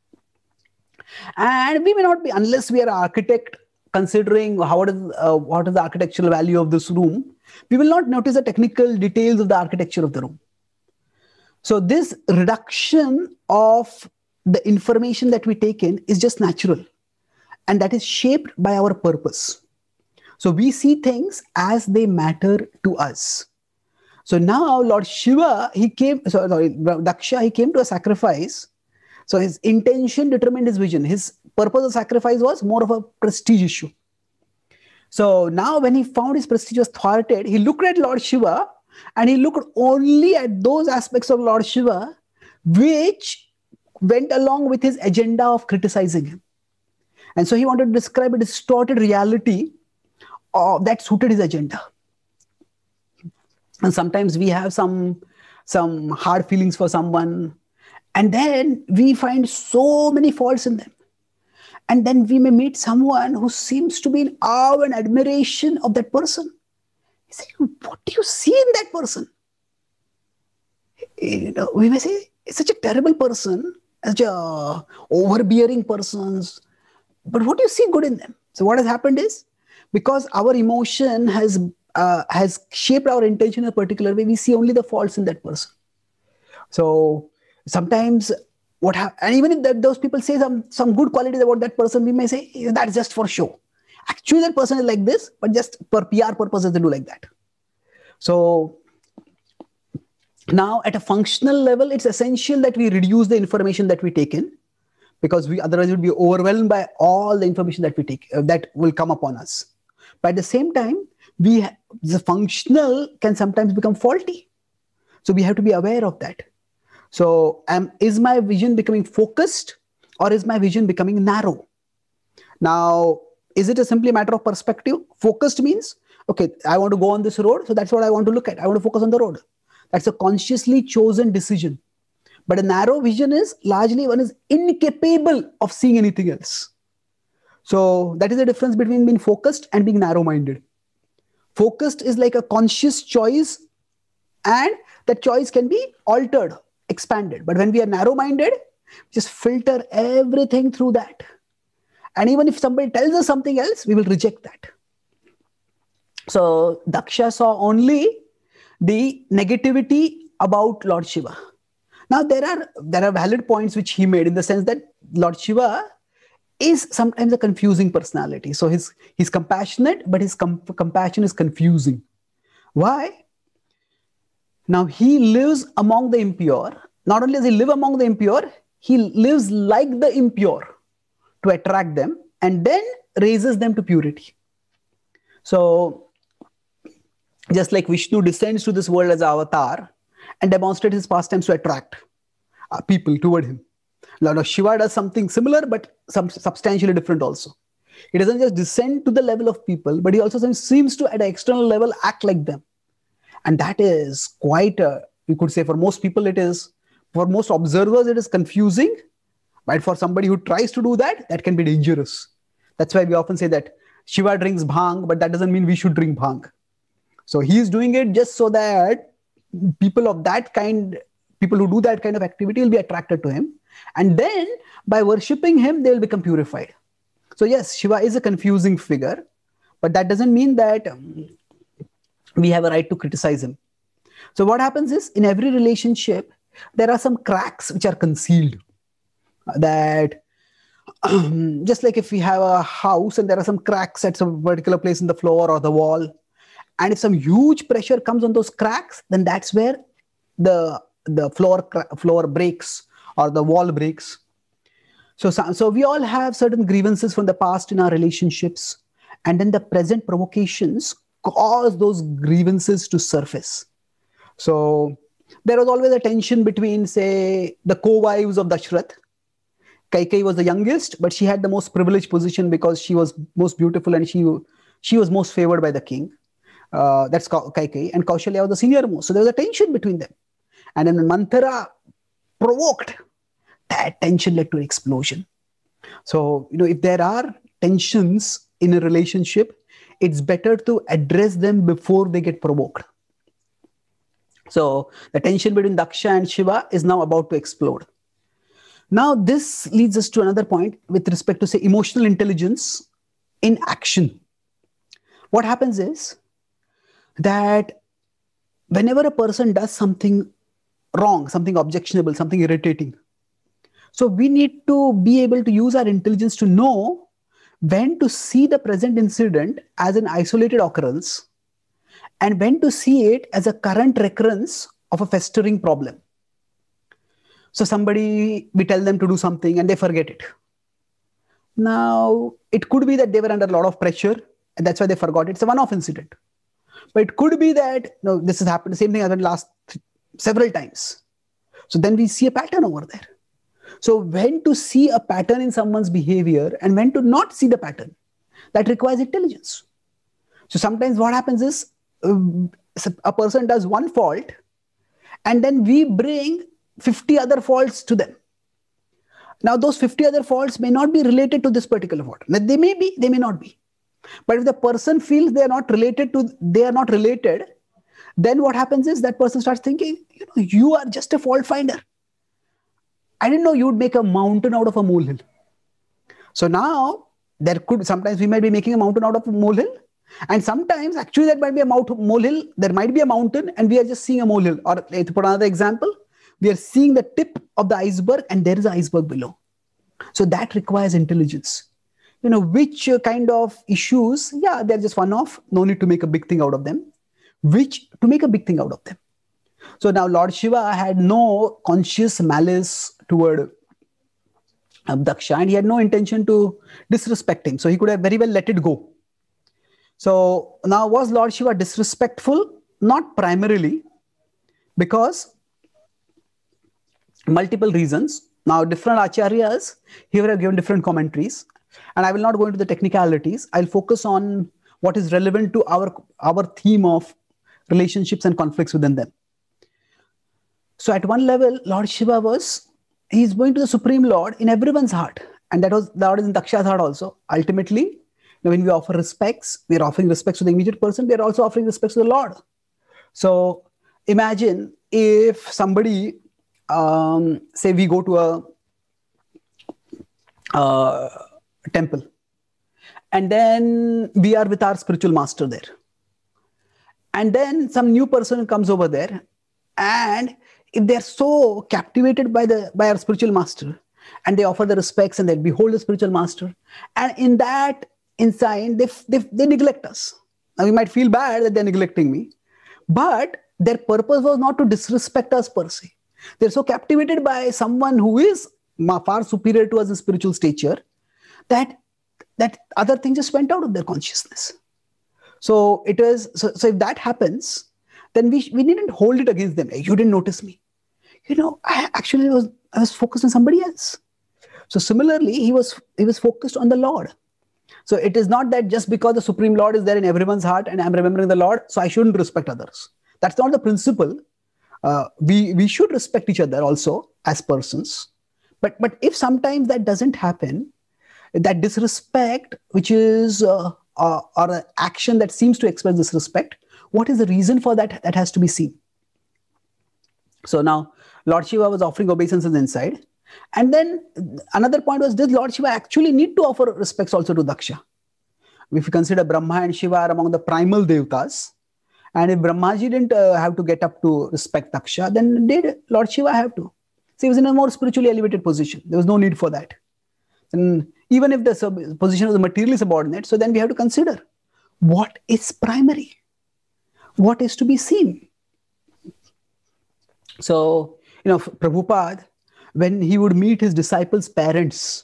And we may not be, unless we are an architect, considering how it is, uh, what is the architectural value of this room, we will not notice the technical details of the architecture of the room. So this reduction of the information that we take in is just natural. And that is shaped by our purpose. So we see things as they matter to us. So now Lord Shiva, he came, sorry, Daksha, he came to a sacrifice. So his intention determined his vision. His purpose of sacrifice was more of a prestige issue. So now when he found his prestige was thwarted, he looked at Lord Shiva and he looked only at those aspects of Lord Shiva which went along with his agenda of criticizing him. And so he wanted to describe a distorted reality uh, that suited his agenda. And sometimes we have some, some hard feelings for someone, and then we find so many faults in them. And then we may meet someone who seems to be in awe and admiration of that person. You say, what do you see in that person? You know, we may say, it's such a terrible person, such a overbearing person. But what do you see good in them? So what has happened is, because our emotion has uh, has shaped our intention in a particular way, we see only the faults in that person. So sometimes what ha- and even if that, those people say some, some good qualities about that person, we may say that's just for show. Actually, that person is like this, but just for P R purposes, they do like that. So now at a functional level, it's essential that we reduce the information that we take in, because we otherwise would be overwhelmed by all the information that we take uh, that will come upon us. But at the same time, we ha- the functional can sometimes become faulty. So we have to be aware of that. So um, is my vision becoming focused, or is my vision becoming narrow? Now, is it a simply matter of perspective? Focused means, okay, I want to go on this road, so that's what I want to look at. I want to focus on the road. That's a consciously chosen decision. But a narrow vision is largely one is incapable of seeing anything else. So that is the difference between being focused and being narrow-minded. Focused is like a conscious choice, and that choice can be altered, expanded. But when we are narrow-minded, just filter everything through that. And even if somebody tells us something else, we will reject that. So Daksha saw only the negativity about Lord Shiva. Now there are there are valid points which he made, in the sense that Lord Shiva is sometimes a confusing personality. So he's he's compassionate, but his com compassion is confusing. Why? Now he lives among the impure. Not only does he live among the impure, he lives like the impure to attract them, and then raises them to purity. So just like Vishnu descends to this world as an avatar and demonstrates his pastimes to attract uh, people toward him. Lord Shiva does something similar, but some substantially different also. He doesn't just descend to the level of people, but he also seems to, at an external level, act like them. And that is quite, a, we could say for most people it is, for most observers it is confusing, but for somebody who tries to do that, that can be dangerous. That's why we often say that Shiva drinks bhang, but that doesn't mean we should drink bhang. So he is doing it just so that people of that kind, people who do that kind of activity will be attracted to him. And then by worshipping him, they will become purified. So yes, Shiva is a confusing figure, but that doesn't mean that um, we have a right to criticize him. So what happens is, in every relationship, there are some cracks which are concealed. That um, just like if we have a house and there are some cracks at some particular place in the floor or the wall, and if some huge pressure comes on those cracks, then that's where the, the floor, floor breaks or the wall breaks. So, so, so we all have certain grievances from the past in our relationships, and then the present provocations cause those grievances to surface. So there was always a tension between, say, the co-wives of Dashrath. Kaikeyi was the youngest, but she had the most privileged position because she was most beautiful and she, she was most favored by the king. Uh, that's Kaikeyi, and Kaushalya was the senior most. So there was a tension between them. And then when Manthara provoked, that tension led to an explosion. So, you know, if there are tensions in a relationship, it's better to address them before they get provoked. So the tension between Daksha and Shiva is now about to explode. Now this leads us to another point with respect to, say, emotional intelligence in action. What happens is that whenever a person does something wrong, something objectionable, something irritating, so we need to be able to use our intelligence to know when to see the present incident as an isolated occurrence and when to see it as a current recurrence of a festering problem. So somebody, we tell them to do something and they forget it. Now, it could be that they were under a lot of pressure and that's why they forgot it. It's a one-off incident. But it could be that, no, this has happened, the same thing happened last several times. So then we see a pattern over there. So when to see a pattern in someone's behavior and when to not see the pattern, that requires intelligence. So sometimes what happens is um, a person does one fault and then we bring fifty other faults to them. Now those fifty other faults may not be related to this particular fault. They may be, they may not be. But if the person feels they are not related to, they are not related, then what happens is that person starts thinking, you know, you are just a fault finder. I didn't know you would make a mountain out of a molehill. So now there could, sometimes we might be making a mountain out of a molehill, and sometimes actually that might be a molehill, there might be a mountain and we are just seeing a molehill. Or to put another example, we are seeing the tip of the iceberg and there is an iceberg below. So that requires intelligence. You know, which kind of issues, yeah, they're just one-off, no need to make a big thing out of them. Which to make a big thing out of them. So now Lord Shiva had no conscious malice toward Daksha and he had no intention to disrespect him. So he could have very well let it go. So now was Lord Shiva disrespectful? Not primarily, because multiple reasons. Now different acharyas here have given different commentaries and I will not go into the technicalities. I'll focus on what is relevant to our, our theme of relationships and conflicts within them. So at one level, Lord Shiva was, he's going to the Supreme Lord in everyone's heart. And that was, that was in Daksha's heart also. Ultimately, when we offer respects, we are offering respects to the immediate person, we are also offering respects to the Lord. So imagine if somebody, um, say we go to a, uh, temple, and then we are with our spiritual master there. And then some new person comes over there, and if they're so captivated by the by our spiritual master, and they offer the respects and they behold the spiritual master, and in that inside they, they, they neglect us. Now we might feel bad that they're neglecting me, but their purpose was not to disrespect us per se. They're so captivated by someone who is far superior to us in spiritual stature that that other things just went out of their consciousness. So it is so, so if that happens, then we we needn't hold it against them. Hey, you didn't notice me. You know, I actually was I was focused on somebody else. So similarly, he was he was focused on the Lord. So it is not that just because the Supreme Lord is there in everyone's heart and I'm remembering the Lord, so I shouldn't respect others. That's not the principle. Uh, we we should respect each other also as persons. But but if sometimes that doesn't happen, that disrespect, which is uh, uh, or an action that seems to express disrespect, what is the reason for that? That has to be seen. So now Lord Shiva was offering obeisances inside. And then another point was, did Lord Shiva actually need to offer respects also to Daksha? If you consider Brahma and Shiva are among the primal devtas, and if Brahmaji didn't uh, have to get up to respect Daksha, then did Lord Shiva have to? So he was in a more spiritually elevated position. There was no need for that. And even if the sub- position was materially subordinate, so then we have to consider what is primary, what is to be seen. So, you know, Prabhupada, when he would meet his disciples' parents,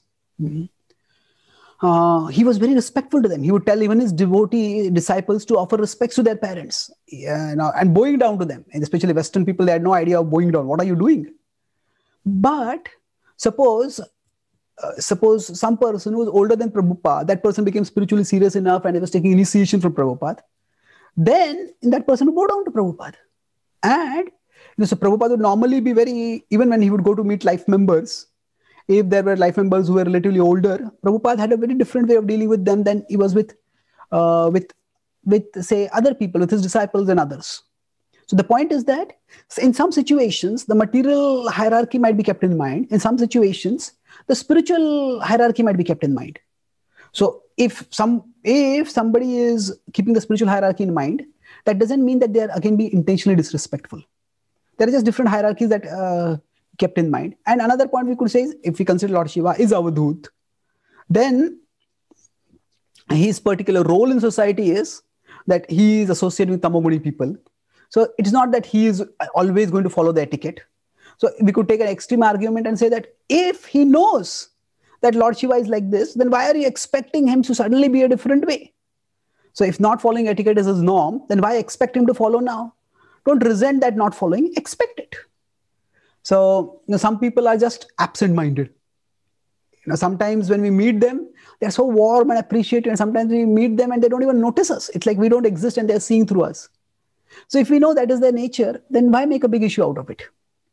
uh, he was very respectful to them. He would tell even his devotee disciples to offer respects to their parents, yeah, you know, and bowing down to them. And especially Western people, they had no idea of bowing down. What are you doing? But suppose, uh, suppose some person who was older than Prabhupada, that person became spiritually serious enough and he was taking initiation from Prabhupada, then that person would bow down to Prabhupada. And you know, so Prabhupada would normally be very, even when he would go to meet life members, if there were life members who were relatively older, Prabhupada had a very different way of dealing with them than he was with, uh, with, with say, other people, with his disciples and others. So the point is that in some situations, the material hierarchy might be kept in mind. In some situations, the spiritual hierarchy might be kept in mind. So if some, if somebody is keeping the spiritual hierarchy in mind, that doesn't mean that they are again be intentionally disrespectful. There are just different hierarchies that uh, kept in mind. And another point we could say is, if we consider Lord Shiva is Avadhut, then his particular role in society is that he is associated with Tamoguni people. So it's not that he is always going to follow the etiquette. So we could take an extreme argument and say that if he knows that Lord Shiva is like this, then why are you expecting him to suddenly be a different way? So if not following etiquette is his norm, then why expect him to follow now? Don't resent that not following, expect it. So you know, some people are just absent-minded. You know, sometimes when we meet them, they're so warm and appreciative, and sometimes we meet them and they don't even notice us. It's like we don't exist and they're seeing through us. So if we know that is their nature, then why make a big issue out of it?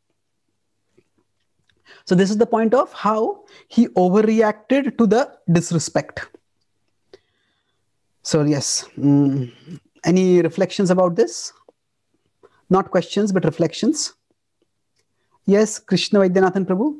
So this is the point of how he overreacted to the disrespect. So yes, mm, any reflections about this? Not questions, but reflections. Yes, Krishna Vaidyanathan Prabhu.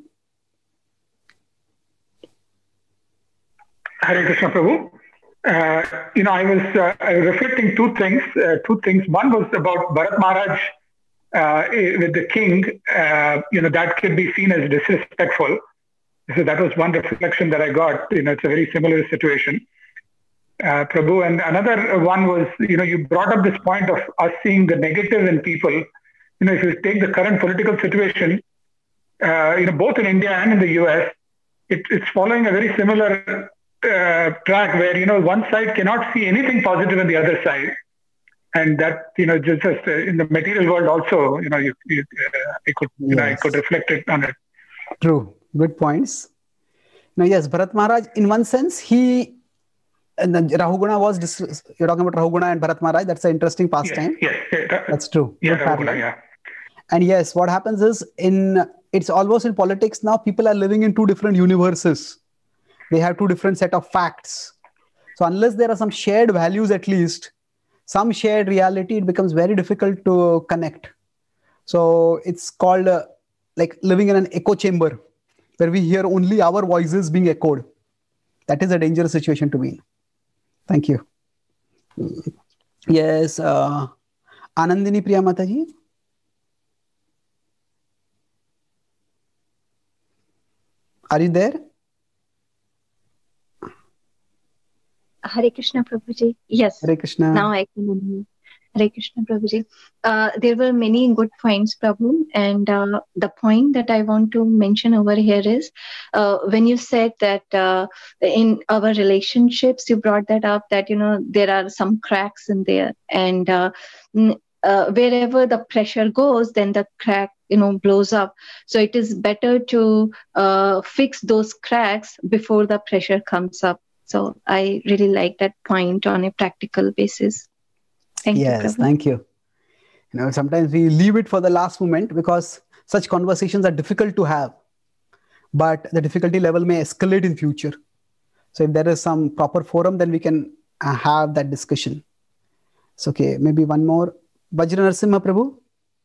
Hare Krishna Prabhu. Uh, you know, I was, uh, I was reflecting two things. Uh, two things. One was about Bharat Maharaj uh, with the king. Uh, you know, that could be seen as disrespectful. So that was one reflection that I got. You know, it's a very similar situation. Uh, Prabhu, and another one was, you know, you brought up this point of us seeing the negative in people. You know, if you take the current political situation, uh, you know, both in India and in the U S, it, it's following a very similar uh, track where, you know, one side cannot see anything positive in the other side. And that, you know, just, just uh, in the material world also, you know, you, you, uh, I could, you yes. know, I could reflect it on it. True. Good points. Now, yes, Bharat Maharaj, in one sense, he, and then Rahuguna was, dis- you're talking about Rahuguna and Bharat Maharaj. That's an interesting pastime. Yes, yes, yes that, that's true. Yeah, Rahuguna, yeah. And yes, what happens is in it's almost in politics now, people are living in two different universes. They have two different set of facts. So unless there are some shared values, at least some shared reality, it becomes very difficult to connect. So it's called uh, like living in an echo chamber where we hear only our voices being echoed. That is a dangerous situation to be in. Thank you. Yes, uh, Anandini Priya Mataji. Are you there? Hare Krishna Prabhuji. Yes. Hare Krishna. Now I can unmute. Hare Krishna Prabhuji. Uh, there were many good points, Prabhu. And uh, the point that I want to mention over here is uh, when you said that uh, in our relationships, you brought that up that, you know, there are some cracks in there. And uh, uh, wherever the pressure goes, then the crack, you know, blows up. So it is better to uh, fix those cracks before the pressure comes up. So I really like that point on a practical basis. Thank yes, you. Yes, thank you. You know, sometimes we leave it for the last moment because such conversations are difficult to have, but the difficulty level may escalate in future. So if there is some proper forum, then we can uh, have that discussion. So, okay, maybe one more. Vajra Narasimha Prabhu.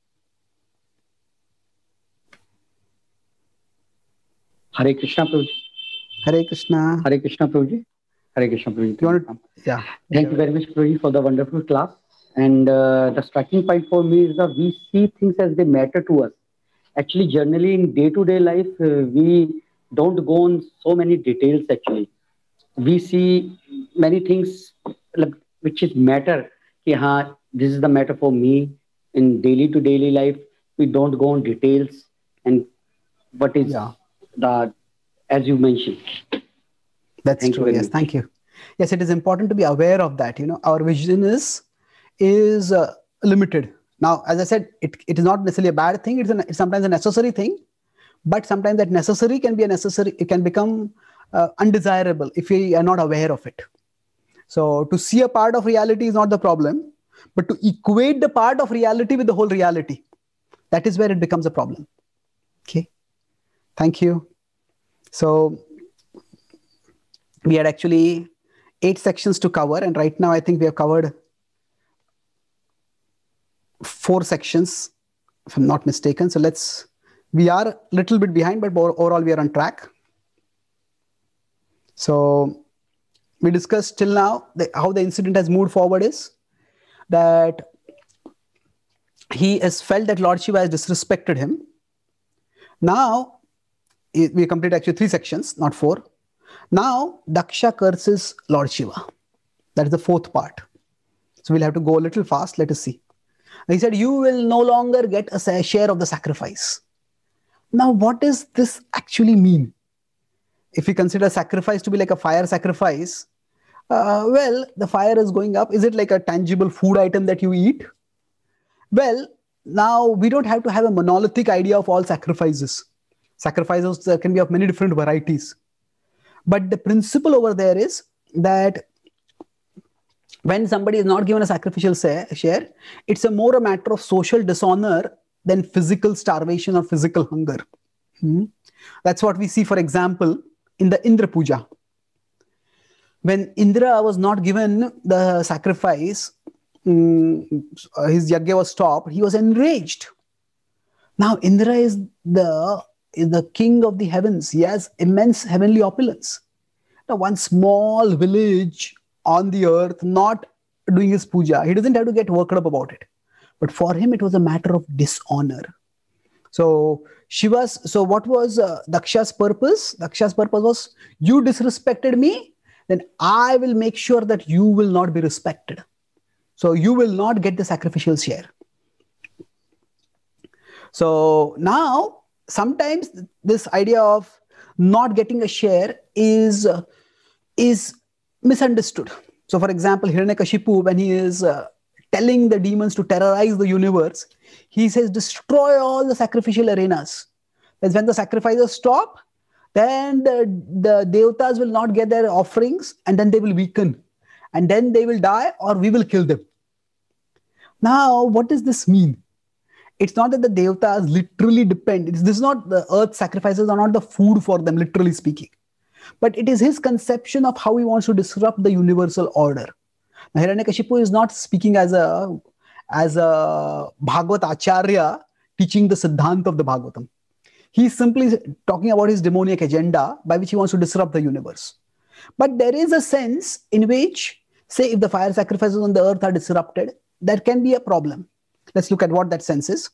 Hare Krishna Prabhuji. Hare Krishna. Hare Krishna Prabhuji. Hare Krishna Prabhuji. You want to, yeah. Thank you very much, Prabhuji, for the wonderful class. And uh, the starting point for me is that we see things as they matter to us. Actually, generally in day-to-day life, uh, we don't go on so many details actually. We see many things like, which is matter. Ki, haan, this is the matter for me. In daily-to-daily life, we don't go on details and what is yeah. the, as you mentioned. That's thank true. You yes, much. Thank you. Yes, it is important to be aware of that. You know, our vision is is uh, limited. Now, as I said, it, it is not necessarily a bad thing. It's, an, it's sometimes a necessary thing, but sometimes that necessary can be a necessary. It can become uh, undesirable if we are not aware of it. So, to see a part of reality is not the problem, but to equate the part of reality with the whole reality, that is where it becomes a problem. Okay. Thank you. So, we had actually eight sections to cover, and right now I think we have covered four sections, if I'm not mistaken. So let's, we are a little bit behind, but overall we are on track. So we discussed till now the, how the incident has moved forward is that he has felt that Lord Shiva has disrespected him. Now, we complete actually three sections, not four. Now, Daksha curses Lord Shiva. That is the fourth part. So we'll have to go a little fast. Let us see. He said, you will no longer get a share of the sacrifice. Now, what does this actually mean? If we consider sacrifice to be like a fire sacrifice, uh, well, the fire is going up. Is it like a tangible food item that you eat? Well, now we don't have to have a monolithic idea of all sacrifices. Sacrifices uh, can be of many different varieties. But the principle over there is that when somebody is not given a sacrificial share, it's a more a matter of social dishonor than physical starvation or physical hunger. Hmm? That's what we see, for example, in the Indra Puja. When Indra was not given the sacrifice, um, his yagya was stopped, he was enraged. Now Indra is the, is the king of the heavens. He has immense heavenly opulence. Now one small village on the earth not doing his puja, he doesn't have to get worked up about it. But for him, it was a matter of dishonor. So Shiva's, so what was uh, Daksha's purpose? Daksha's purpose was, you disrespected me, then I will make sure that you will not be respected. So you will not get the sacrificial share. So now, sometimes this idea of not getting a share is, uh, is misunderstood. So for example, Hiranyakashipu, when he is uh, telling the demons to terrorize the universe, he says, destroy all the sacrificial arenas. That's when the sacrifices stop, then the, the devatas will not get their offerings, and then they will weaken. And then they will die, or we will kill them. Now, what does this mean? it's not that the devatas literally depend. It's, this is not the earth sacrifices are not the food for them, literally speaking. But it is his conception of how he wants to disrupt the universal order. Now, Hiranyakashipu is not speaking as a, as a Bhagavad Acharya teaching the Siddhanta of the Bhagavatam. He's simply talking about his demoniac agenda by which he wants to disrupt the universe. But there is a sense in which, say, if the fire sacrifices on the earth are disrupted, there can be a problem. Let's look at what that sense is.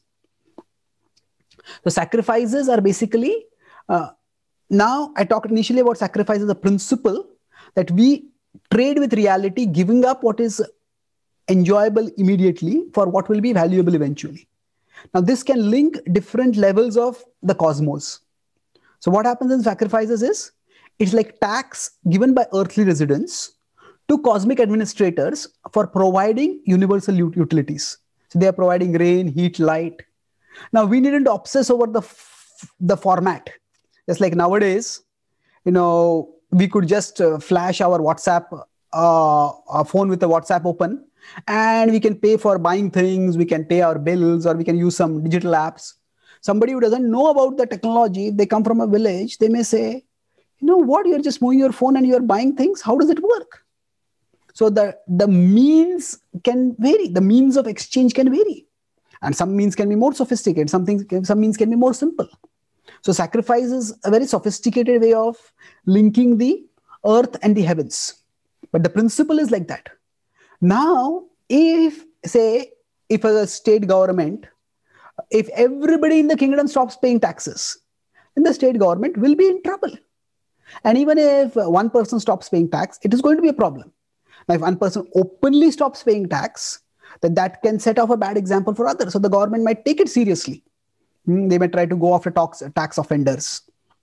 The sacrifices are basically, uh, now I talked initially about sacrifice as a principle that we trade with reality, giving up what is enjoyable immediately for what will be valuable eventually. Now, this can link different levels of the cosmos. So what happens in sacrifices is, it's like tax given by earthly residents to cosmic administrators for providing universal ut utilities. So they are providing rain, heat, light. Now, we needn't obsess over the, f the format. Just like nowadays, you know, we could just uh, flash our WhatsApp, uh, our phone with the WhatsApp open, and we can pay for buying things, we can pay our bills, or we can use some digital apps. Somebody who doesn't know about the technology, if they come from a village, they may say, you know what, you're just moving your phone and you're buying things. How does it work? So the, the means can vary. The means of exchange can vary. And some means can be more sophisticated. Some, things can, some means can be more simple. So sacrifice is a very sophisticated way of linking the earth and the heavens. But the principle is like that. Now, if, say, if a state government, if everybody in the kingdom stops paying taxes, then the state government will be in trouble. And even if one person stops paying tax, it is going to be a problem. Now, if one person openly stops paying tax, then that can set off a bad example for others. So the government might take it seriously. They may try to go after tax, tax offenders.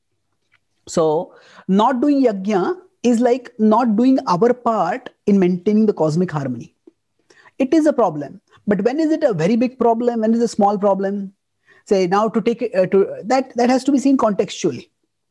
So not doing yajna is like not doing our part in maintaining the cosmic harmony. It is a problem. But when is it a very big problem? When is it a small problem? Say now to take it, uh, to, that, that has to be seen contextually.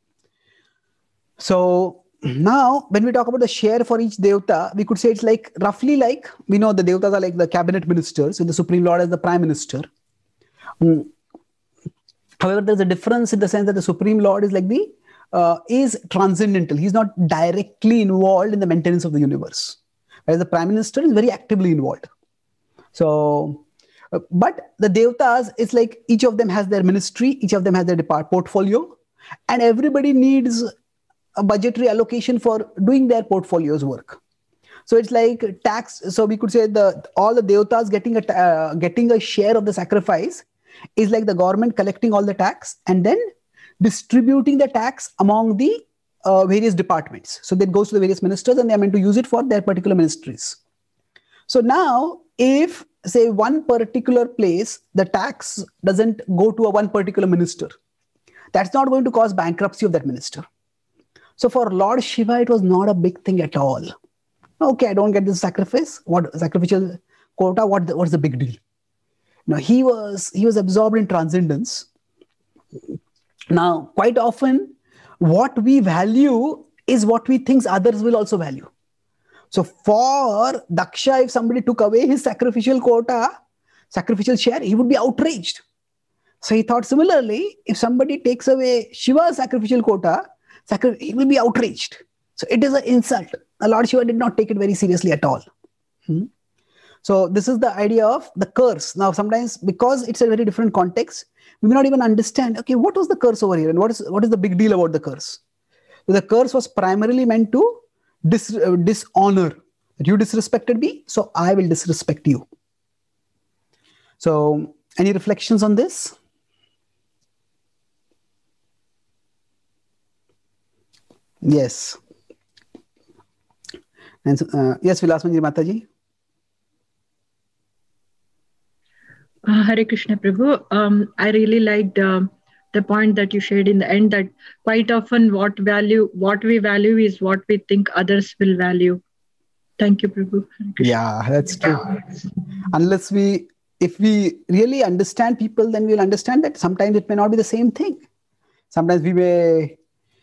So now when we talk about the share for each devta, we could say it's like roughly like, we know the devtas are like the cabinet ministers and the Supreme Lord as the prime minister. Mm. However, there's a difference in the sense that the Supreme Lord is like the, uh, is transcendental. He's not directly involved in the maintenance of the universe. Whereas the Prime Minister is very actively involved. So, uh, but the Devatas, it's like each of them has their ministry, each of them has their depart portfolio, and everybody needs a budgetary allocation for doing their portfolio's work. So it's like tax. So we could say the all the Devatas getting a, uh, getting a share of the sacrifice is like the government collecting all the tax and then distributing the tax among the uh, various departments. So that goes to the various ministers and they are meant to use it for their particular ministries. So now if say one particular place, the tax doesn't go to a one particular minister, that's not going to cause bankruptcy of that minister. So for Lord Shiva, it was not a big thing at all. Okay, I don't get this sacrifice. What sacrificial quota? What the, what's the big deal? Now, he was, he was absorbed in transcendence. Now, quite often, what we value is what we think others will also value. So for Daksha, if somebody took away his sacrificial quota, sacrificial share, he would be outraged. So he thought similarly, if somebody takes away Shiva's sacrificial quota, sacri he will be outraged. So it is an insult. Lord Shiva did not take it very seriously at all. Hmm? So this is the idea of the curse. Now, sometimes because it's a very different context, we may not even understand, okay, what was the curse over here? And what is, what is the big deal about the curse? So the curse was primarily meant to dis, uh, dishonor. That you disrespected me, so I will disrespect you. So any reflections on this? Yes. And uh, yes, Vilasmanji Mataji. Uh, Hare Krishna Prabhu. Um, I really liked uh, the point that you shared in the end that quite often what value, what we value is what we think others will value. Thank you, Prabhu. Yeah, that's true. Unless we, if we really understand people, then we'll understand that sometimes it may not be the same thing. Sometimes we may.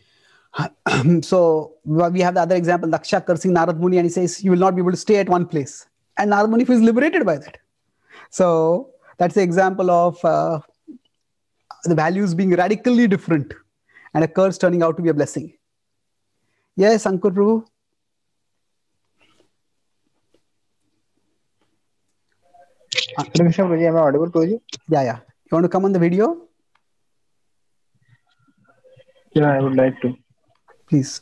So we have the other example, Daksha cursing Narad Muni, and he says, you will not be able to stay at one place. And Narad Muni feels liberated by that. So That's the example of uh, the values being radically different and a curse turning out to be a blessing. Yes, Ankur Prabhu? Krishna Prabhu, am I audible to you? Yeah, yeah. You want to come on the video? Yeah, I would like to. Please.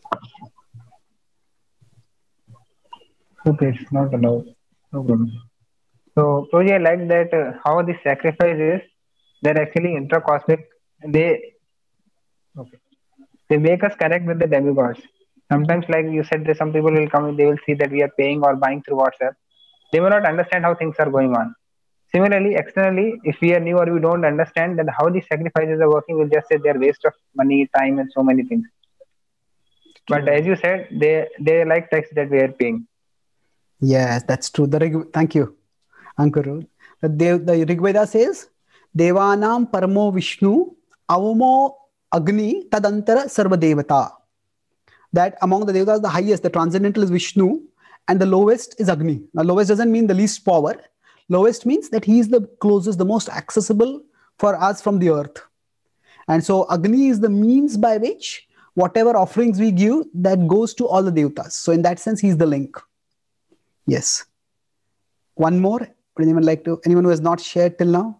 Okay, it's not allowed. No problem. So, Prabhuji, I like that uh, how the sacrifice is, they're actually intracosmic. They, okay, they make us connect with the demigods. Sometimes, like you said, that some people will come and they will see that we are paying or buying through WhatsApp. They will not understand how things are going on. Similarly, externally, if we are new or we don't understand that how these sacrifices are working, we'll just say they're waste of money, time, and so many things. But as you said, they they like tax that we are paying. Yes, that's true. The Rig- Thank you, Ankur. The, Dev, the Rig Veda says, Devanam Paramo Vishnu Avamo Agni Tadantara Sarva Devata. That among the Devatas, the highest, the transcendental is Vishnu, and the lowest is Agni. Now, lowest doesn't mean the least power. Lowest means that he is the closest, the most accessible for us from the earth. And so Agni is the means by which whatever offerings we give, that goes to all the Devatas. So in that sense, he is the link. Yes. One more. Would anyone like to, anyone who has not shared till now?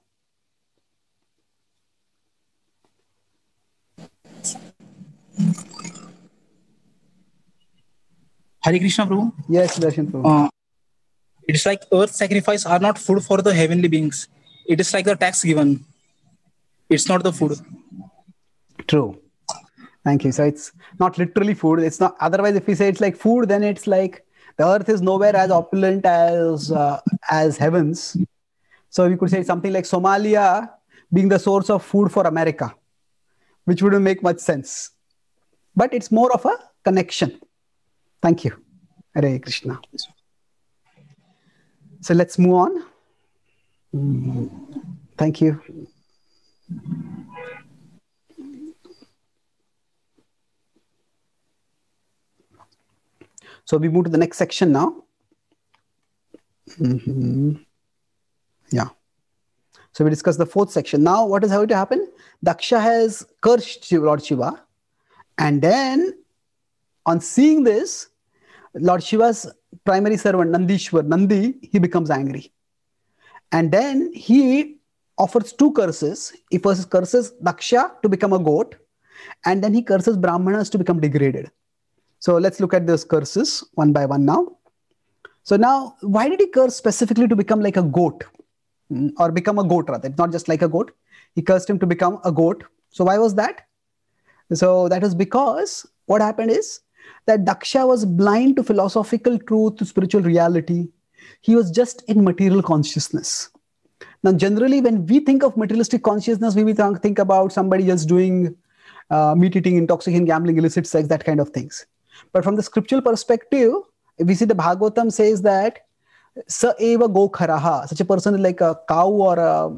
Hare Krishna Prabhu. Yes, Darshan Prabhu. Uh, it's like earth sacrifice are not food for the heavenly beings. It is like the tax given. It's not the food. True. Thank you. So it's not literally food. It's not. Otherwise, if we say it's like food, then it's like the earth is nowhere as opulent as uh, as heavens. So we could say something like Somalia being the source of food for America, which wouldn't make much sense. But it's more of a connection. Thank you. Hare Krishna. So let's move on. Thank you. So we move to the next section now. Mm-hmm. Yeah. So we discuss the fourth section. Now what is going to happen? Daksha has cursed Lord Shiva. And then on seeing this, Lord Shiva's primary servant, Nandishwar, Nandi, he becomes angry. And then he offers two curses. He first curses Daksha to become a goat. And then he curses Brahmanas to become degraded. So let's look at those curses one by one now. So now, why did he curse specifically to become like a goat? Or become a goat rather, not just like a goat. He cursed him to become a goat. So why was that? So that is because what happened is that Daksha was blind to philosophical truth, to spiritual reality. He was just in material consciousness. Now, generally, when we think of materialistic consciousness, we think about somebody just doing uh, meat eating, intoxication, gambling, illicit sex, that kind of things. But from the scriptural perspective, if we see the Bhagavatam says that Sa eva go kharaha, such a person is like a cow or a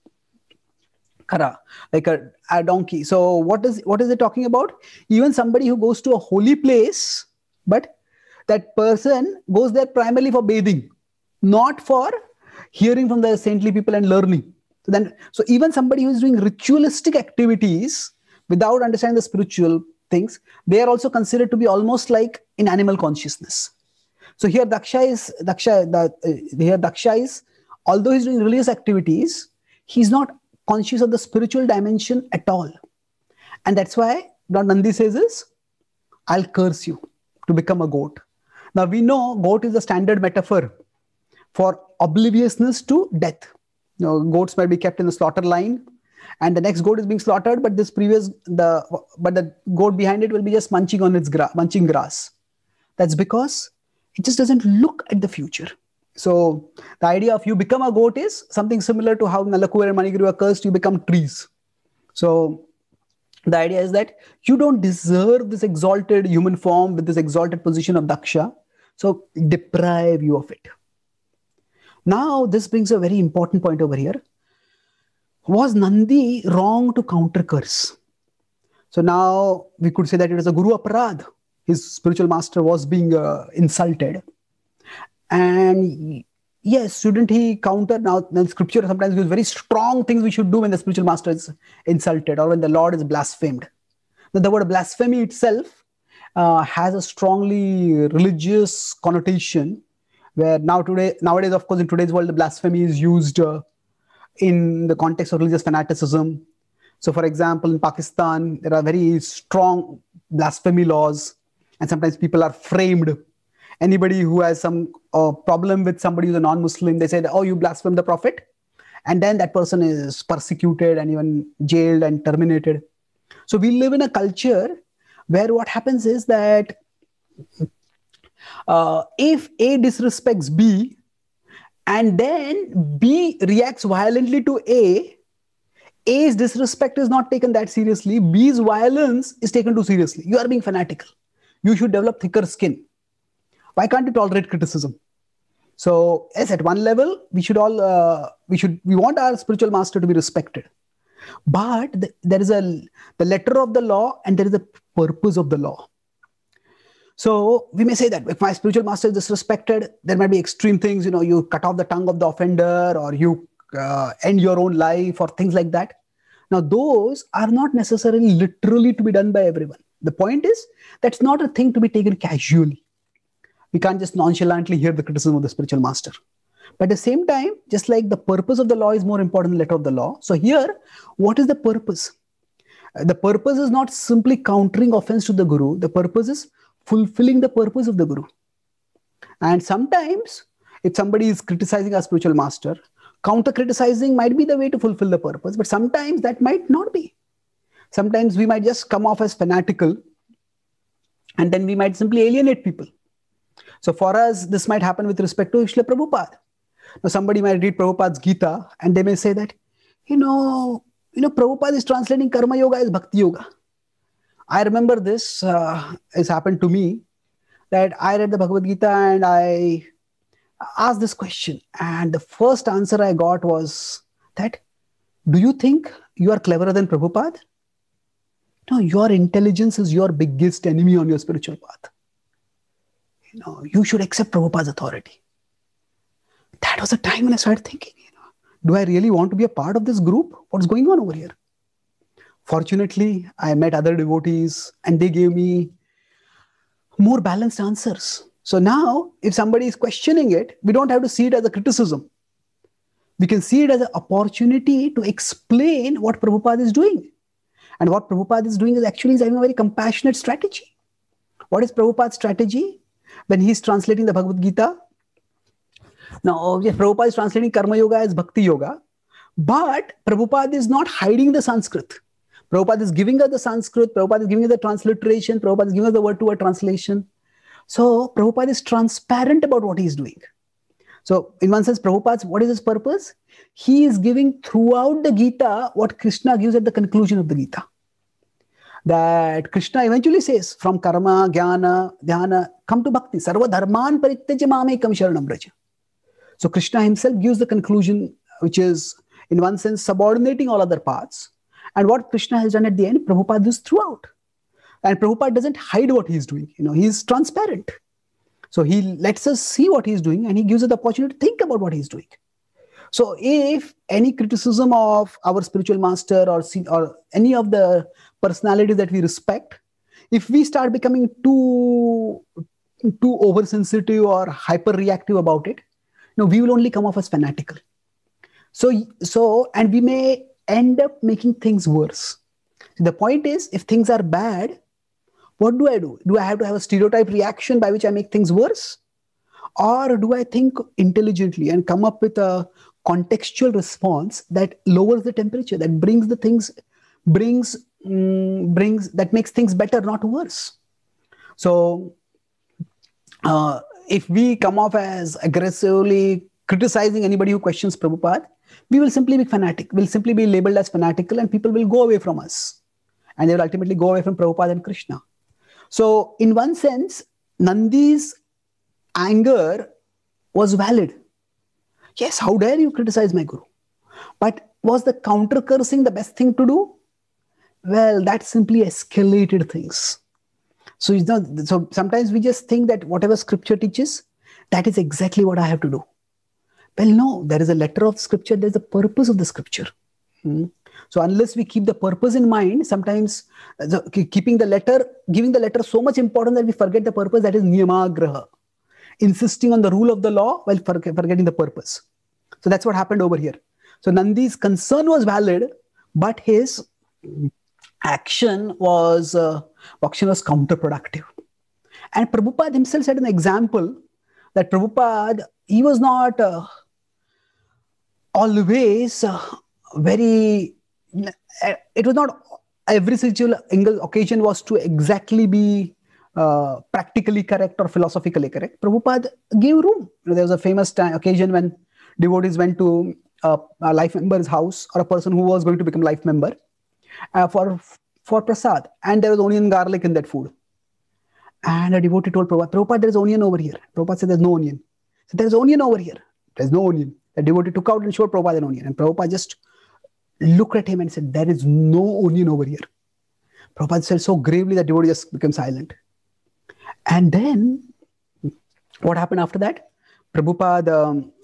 khara, like a, a donkey. So what is what is it talking about? Even somebody who goes to a holy place, but that person goes there primarily for bathing, not for hearing from the saintly people and learning. So then, so even somebody who is doing ritualistic activities without understanding the spiritual things, they are also considered to be almost like in animal consciousness. So here Daksha is, Daksha, the, uh, here Daksha is, although he's doing religious activities, he's not conscious of the spiritual dimension at all. And that's why what Nandi says is, I'll curse you to become a goat. Now we know goat is a standard metaphor for obliviousness to death. You know, goats might be kept in the slaughter line, and the next goat is being slaughtered, but this previous the but the goat behind it will be just munching on its gra- munching grass. That's because it just doesn't look at the future. So the idea of you become a goat is something similar to how Nalakur and Manigiri were cursed, you become trees. So the idea is that you don't deserve this exalted human form with this exalted position of Daksha. So deprive you of it. Now this brings a very important point over here. Was Nandi wrong to counter curse? So now we could say that it was a Guru Aparad. His spiritual master was being uh, insulted. And yes, shouldn't he counter now? Now scripture sometimes gives very strong things we should do when the spiritual master is insulted or when the Lord is blasphemed. Now, the word blasphemy itself uh, has a strongly religious connotation, where now today nowadays, of course, in today's world, the blasphemy is used uh, in the context of religious fanaticism. So, for example, in Pakistan, there are very strong blasphemy laws, and sometimes people are framed. Anybody who has some uh, problem with somebody who's a non-Muslim, they say, oh, you blaspheme the Prophet. And then that person is persecuted and even jailed and terminated. So we live in a culture where what happens is that uh, if A disrespects B, and then B reacts violently to A, A's disrespect is not taken that seriously. B's violence is taken too seriously. You are being fanatical. You should develop thicker skin. Why can't you tolerate criticism? So, yes, at one level, we should all, uh, we should, we want our spiritual master to be respected. But the, there is a, the letter of the law and there is a purpose of the law. So we may say that if my spiritual master is disrespected, there might be extreme things, you know, you cut off the tongue of the offender, or you uh, end your own life, or things like that. Now, those are not necessarily literally to be done by everyone. The point is, that's not a thing to be taken casually. We can't just nonchalantly hear the criticism of the spiritual master. But at the same time, just like the purpose of the law is more important than the letter of the law. So here, what is the purpose? The purpose is not simply countering offense to the Guru. The purpose is fulfilling the purpose of the Guru. And sometimes, if somebody is criticizing our spiritual master, counter-criticizing might be the way to fulfill the purpose, but sometimes that might not be. Sometimes we might just come off as fanatical, and then we might simply alienate people. So for us, this might happen with respect to Srila Prabhupada. Now, somebody might read Prabhupada's Gita, and they may say that, you know, you know, Prabhupada is translating Karma Yoga as Bhakti Yoga. I remember this uh, has happened to me, that I read the Bhagavad Gita and I asked this question. And the first answer I got was that, do you think you are cleverer than Prabhupada? No, your intelligence is your biggest enemy on your spiritual path. You know, you should accept Prabhupada's authority. That was a time when I started thinking, you know, do I really want to be a part of this group? What's going on over here? Fortunately, I met other devotees and they gave me more balanced answers. So now, if somebody is questioning it, we don't have to see it as a criticism. We can see it as an opportunity to explain what Prabhupada is doing. And what Prabhupada is doing is actually having a very compassionate strategy. What is Prabhupada's strategy when he's translating the Bhagavad Gita? Now, yes, Prabhupada is translating Karma Yoga as Bhakti Yoga, but Prabhupada is not hiding the Sanskrit. Prabhupada is giving us the Sanskrit, Prabhupada is giving us the transliteration, Prabhupada is giving us the word-to-word translation. So, Prabhupada is transparent about what he is doing. So, in one sense, Prabhupada's, what is his purpose? He is giving throughout the Gita what Krishna gives at the conclusion of the Gita. That Krishna eventually says, from karma, jnana, dhyana, come to bhakti, sarva dharman parityaja mamekam sharanam braja. So Krishna himself gives the conclusion, which is, in one sense, subordinating all other paths. And what Krishna has done at the end, Prabhupada does throughout. And Prabhupada doesn't hide what he's doing. You know, he's transparent. So he lets us see what he's doing, and he gives us the opportunity to think about what he's doing. So if any criticism of our spiritual master or, or any of the personalities that we respect, if we start becoming too, too oversensitive or hyper-reactive about it, no, we will only come off as fanatical. So, so, and we may end up making things worse. The point is, if things are bad, what do I do? Do I have to have a stereotype reaction by which I make things worse? Or do I think intelligently and come up with a contextual response that lowers the temperature, that brings the things, brings, um, brings, that makes things better, not worse? So, uh, if we come off as aggressively criticizing anybody who questions Prabhupada, we will simply be fanatic. We'll simply be labeled as fanatical, and people will go away from us. And they will ultimately go away from Prabhupada and Krishna. So, in one sense, Nandi's anger was valid. Yes, how dare you criticize my Guru? But was the counter cursing the best thing to do? Well, that simply escalated things. So, you know, so sometimes we just think that whatever scripture teaches, that is exactly what I have to do. Well, no, there is a letter of scripture, there's a purpose of the scripture. Hmm. So unless we keep the purpose in mind, sometimes the, keeping the letter, giving the letter so much importance that we forget the purpose, that is niyamagraha. Insisting on the rule of the law while forgetting the purpose. So that's what happened over here. So Nandi's concern was valid, but his action was, uh, action was counterproductive. And Prabhupada himself said an example that Prabhupada, he was not uh, always uh, very, it was not every single occasion was to exactly be uh, practically correct or philosophically correct. Prabhupada gave room. You know, there was a famous time, occasion when devotees went to uh, a life member's house or a person who was going to become life member uh, for, for prasad. And there was onion garlic in that food. And a devotee told Prabhupada, Prabhupada, there's onion over here. Prabhupada said, there's no onion. So there's onion over here. There's no onion. The devotee took out and showed Prabhupada an onion. And Prabhupada just looked at him and said, there is no onion over here. Prabhupada said so gravely that devotee just became silent. And then, what happened after that? Prabhupada, um,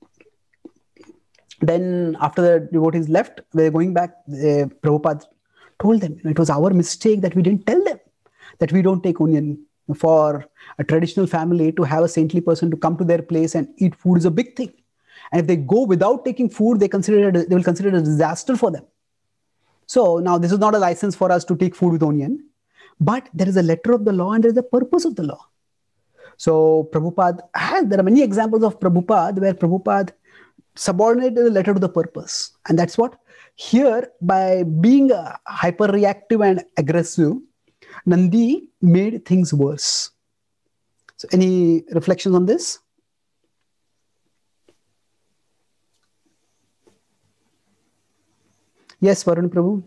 then after the devotees left, they were going back, uh, Prabhupada told them, it was our mistake that we didn't tell them that we don't take onion. For a traditional family to have a saintly person to come to their place and eat food is a big thing. And if they go without taking food, they consider it, they will consider it a disaster for them. So now this is not a license for us to take food with onion, but there is a letter of the law and there is a purpose of the law. So Prabhupada has, there are many examples of Prabhupada where Prabhupada subordinated the letter to the purpose. And that's what here, by being uh, hyper reactive and aggressive, Nandi made things worse. So any reflections on this? Yes, Varun Prabhu.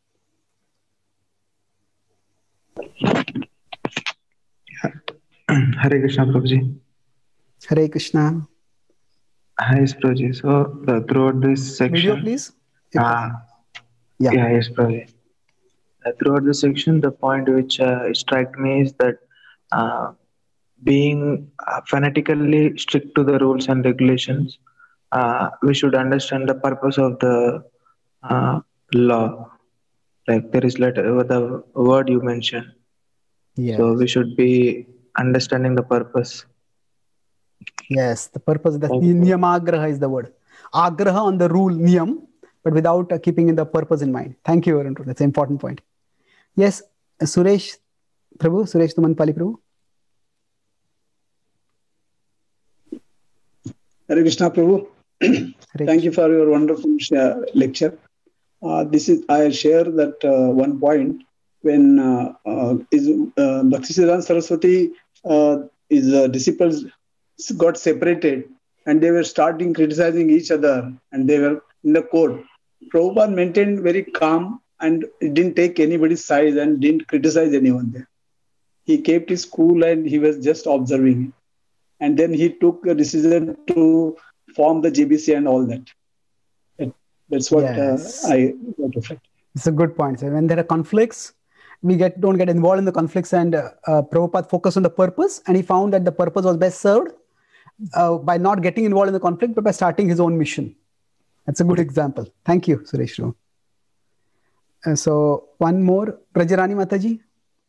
Hare Krishna, Prabhuji. Hare Krishna. Hi, Prabhuji. So uh, throughout this section, video, please. Uh, yeah. yeah, yes, Prabhuji. Uh, throughout this section, the point which uh, struck me is that uh, being uh, fanatically strict to the rules and regulations, uh, we should understand the purpose of the uh, law. Like there is letter, the word you mentioned. Yes. So we should be understanding the purpose. Yes, the purpose, the niyamagraha is the word. Agraha on the rule, niyam, but without uh, keeping in the purpose in mind. Thank you, Varun. That's an important point. Yes, uh, Suresh Prabhu, Suresh Tumanpali Prabhu. Hare Krishna Prabhu. Thank you for your wonderful uh, lecture. Uh, this is I share that uh, one point when uh, uh, is uh, Bhaktisiddhanta Saraswati uh, his uh, disciples got separated and they were starting criticizing each other and they were in the court. Prabhupada maintained very calm and didn't take anybody's side and didn't criticize anyone there. He kept his cool and he was just observing. And then he took a decision to form the J B C and all that. That's what yes. uh, I got to reflect. It's a good point. So when there are conflicts, we get don't get involved in the conflicts, and uh, uh, Prabhupada focused on the purpose, and he found that the purpose was best served uh, by not getting involved in the conflict, but by starting his own mission. That's a good example. Thank you, Suresh. Uh, so one more, Brajarani Mataji.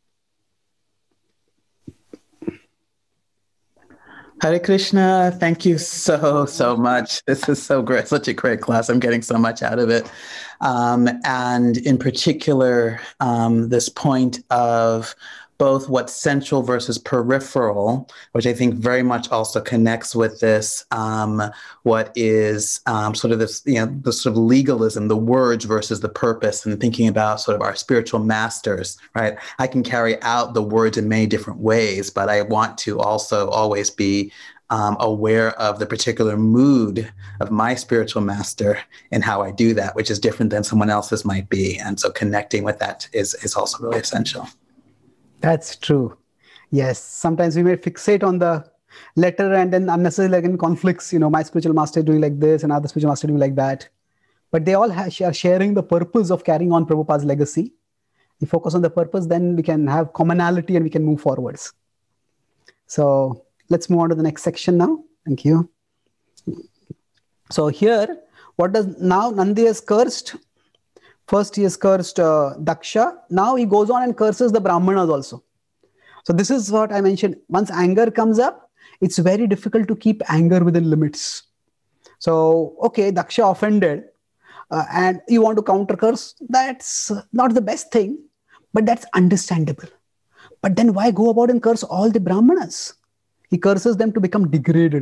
Hare Krishna, thank you so, so much. This is so great, such a great class. I'm getting so much out of it. Um, and in particular, um, this point of both what's central versus peripheral, which I think very much also connects with this, um, what is um, sort of this, you know, the sort of legalism, the words versus the purpose, and thinking about sort of our spiritual masters, right? I can carry out the words in many different ways, but I want to also always be um, aware of the particular mood of my spiritual master and how I do that, which is different than someone else's might be. And so connecting with that is, is also really essential. That's true. Yes. Sometimes we may fixate on the letter and then unnecessarily like in conflicts, you know, my spiritual master doing like this and other spiritual master doing like that. But they all are sharing the purpose of carrying on Prabhupada's legacy. We focus on the purpose, then we can have commonality and we can move forwards. So let's move on to the next section now. Thank you. So here, what does now Nandi has cursed? First he has cursed uh, Daksha. Now he goes on and curses the Brahmanas also. So this is what I mentioned. Once anger comes up, it's very difficult to keep anger within limits. So, okay, Daksha offended uh, and you want to counter curse. That's not the best thing, but that's understandable. But then why go about and curse all the Brahmanas? He curses them to become degraded.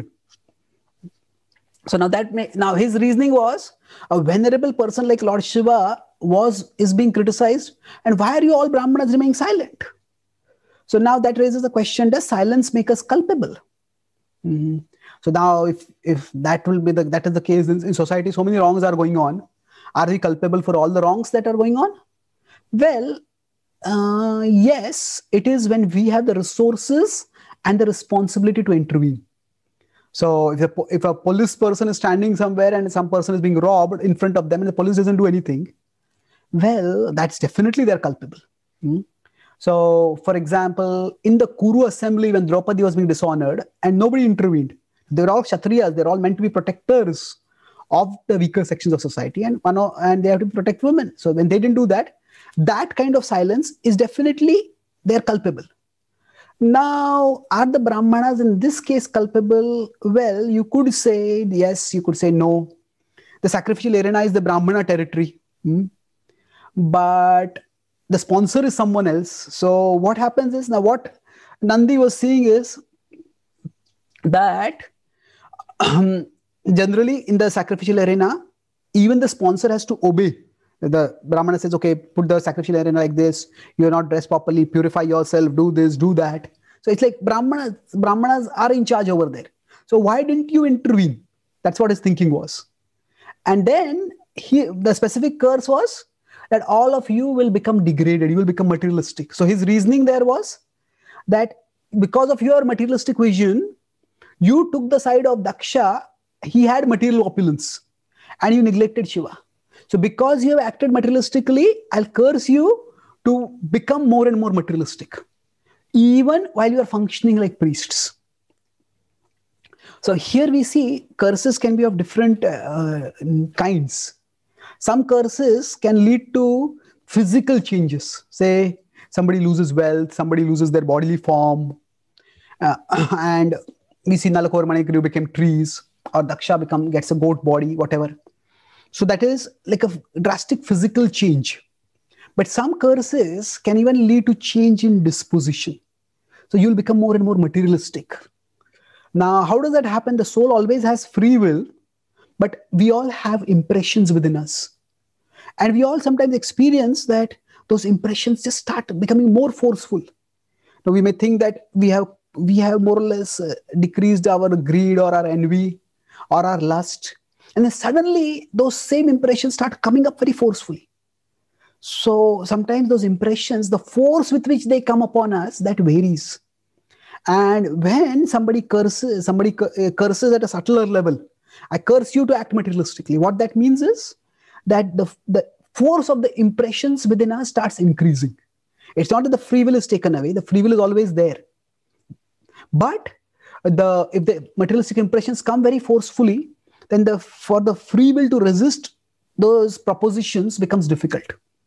So now that may, now his reasoning was a venerable person like Lord Shiva was is being criticized, and why are you all Brahmanas remaining silent? So now that raises the question: does silence make us culpable? Mm-hmm. So now, if if that will be the that is the case in, in society, so many wrongs are going on. Are we culpable for all the wrongs that are going on? Well, uh, yes, it is when we have the resources and the responsibility to intervene. So if a, if a police person is standing somewhere and some person is being robbed in front of them and the police doesn't do anything, well, that's definitely they're culpable. Hmm? So, for example, in the Kuru assembly when Draupadi was being dishonored and nobody intervened, they're all Kshatriyas, they're all meant to be protectors of the weaker sections of society, and, and they have to protect women. So when they didn't do that, that kind of silence is definitely, they're culpable. Now, are the Brahmanas in this case culpable? Well, you could say yes, you could say no. The sacrificial arena is the Brahmana territory. Hmm? But the sponsor is someone else. So what happens is, now what Nandi was seeing is that um, generally in the sacrificial arena, even the sponsor has to obey. The Brahmana says, okay, put the sacrificial arena like this. You're not dressed properly. Purify yourself. Do this, do that. So it's like Brahmanas, Brahmanas are in charge over there. So why didn't you intervene? That's what his thinking was. And then he, the specific curse was that all of you will become degraded. You will become materialistic. So his reasoning there was that because of your materialistic vision, you took the side of Daksha. He had material opulence and you neglected Shiva. So because you have acted materialistically, I'll curse you to become more and more materialistic, even while you are functioning like priests. So here we see curses can be of different uh, kinds. Some curses can lead to physical changes. Say somebody loses wealth, somebody loses their bodily form. Uh, and we see Nalakor Manikriu became trees, or Daksha become, gets a goat body, whatever. So that is like a drastic physical change. But some curses can even lead to change in disposition. So you'll become more and more materialistic. Now, how does that happen? The soul always has free will, but we all have impressions within us. And we all sometimes experience that those impressions just start becoming more forceful. Now, we may think that we have, we have more or less uh, decreased our greed or our envy or our lust. And then suddenly those same impressions start coming up very forcefully. So sometimes those impressions, the force with which they come upon us, that varies. And when somebody curses, somebody curses at a subtler level, I curse you to act materialistically. What that means is that the, the force of the impressions within us starts increasing. It's not that the free will is taken away. The free will is always there. But the, if the materialistic impressions come very forcefully, then the, for the free will to resist those propositions becomes difficult.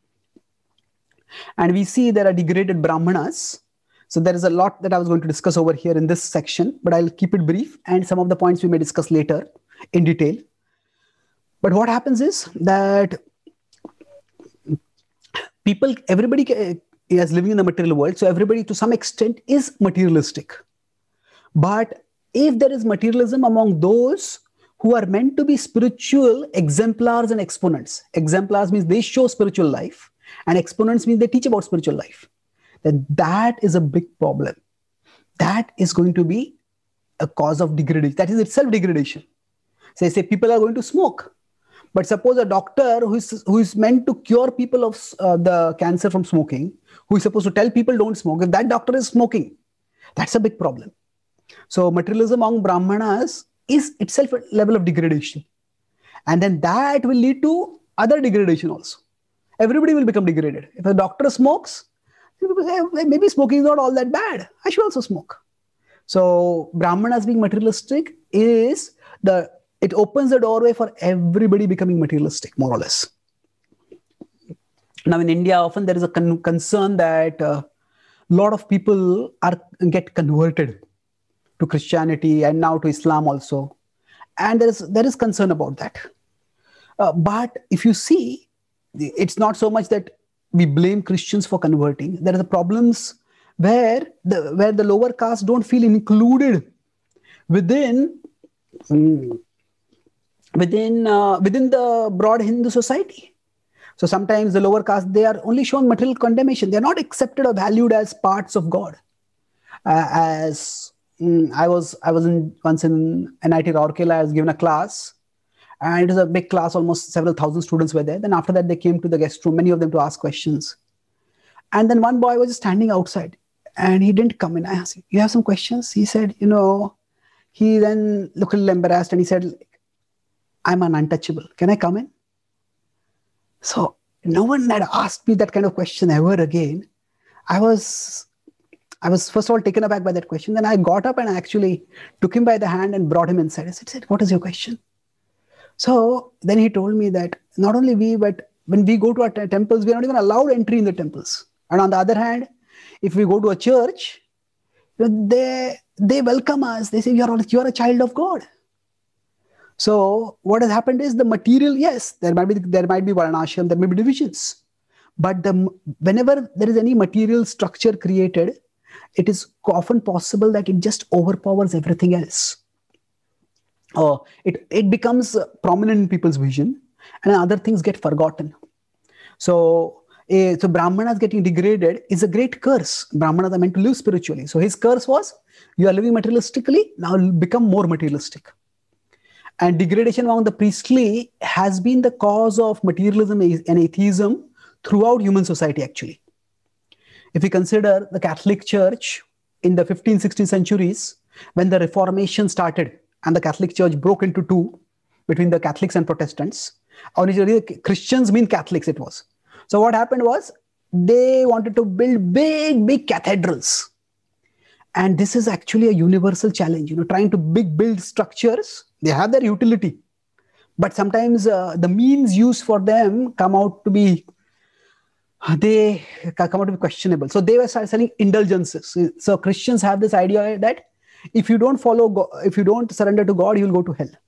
And we see there are degraded Brahmanas. So there is a lot that I was going to discuss over here in this section, but I'll keep it brief, and some of the points we may discuss later in detail. But what happens is that people, everybody is living in the material world, so everybody to some extent is materialistic. But if there is materialism among those who are meant to be spiritual exemplars and exponents. Exemplars means they show spiritual life, and exponents means they teach about spiritual life. Then that is a big problem. That is going to be a cause of degradation. That is itself degradation. Say, say people are going to smoke. But suppose a doctor who is, who is meant to cure people of uh, the cancer from smoking, who is supposed to tell people don't smoke, if that doctor is smoking, that's a big problem. So materialism among Brahmanas is itself a level of degradation. And then that will lead to other degradation also. Everybody will become degraded. If a doctor smokes, maybe smoking is not all that bad. I should also smoke. So Brahmanas being materialistic is the it opens the doorway for everybody becoming materialistic, more or less. Now in India, often there is a con- concern that a uh, lot of people are get converted to Christianity and now to Islam also. And there is, there is concern about that. Uh, but if you see, it's not so much that we blame Christians for converting. There are the problems where the, where the lower caste don't feel included within, within, uh, within the broad Hindu society. So sometimes the lower caste, they are only shown material condemnation. They're not accepted or valued as parts of God. Uh, as mm, I was, I was in, once in N I T Rourkela, I was given a class, and it was a big class, almost several thousand students were there. Then after that, they came to the guest room, many of them to ask questions. And then one boy was just standing outside and he didn't come in. I asked him, you have some questions? He said, you know, he then looked a little embarrassed and he said, I'm an untouchable. Can I come in? So no one had asked me that kind of question ever again. I was, I was first of all taken aback by that question. Then I got up and I actually took him by the hand and brought him inside. I said, what is your question? So then he told me that not only we, but when we go to our t- temples, we are not even allowed entry in the temples. And on the other hand, if we go to a church, they, they welcome us. They say, you're, you're a child of God. So what has happened is the material, yes, there might be there might be varnashram, there may be divisions, but the whenever there is any material structure created, it is often possible that it just overpowers everything else. Or it it becomes prominent in people's vision, and other things get forgotten. So a, so Brahmanas getting degraded is a great curse. Brahmanas are meant to live spiritually. So his curse was, you are living materialistically, now become more materialistic. And degradation among the priestly has been the cause of materialism and atheism throughout human society, actually. If we consider the Catholic Church in the fifteenth, sixteenth centuries, when the Reformation started and the Catholic Church broke into two between the Catholics and Protestants, originally Christians mean Catholics it was. So what happened was they wanted to build big, big cathedrals. And this is actually a universal challenge, you know, trying to big build structures. They have their utility, but sometimes uh, the means used for them come out to be, they come out to be questionable. So they were selling indulgences. So Christians have this idea that if you don't follow, God, if you don't surrender to God, you'll go to hell.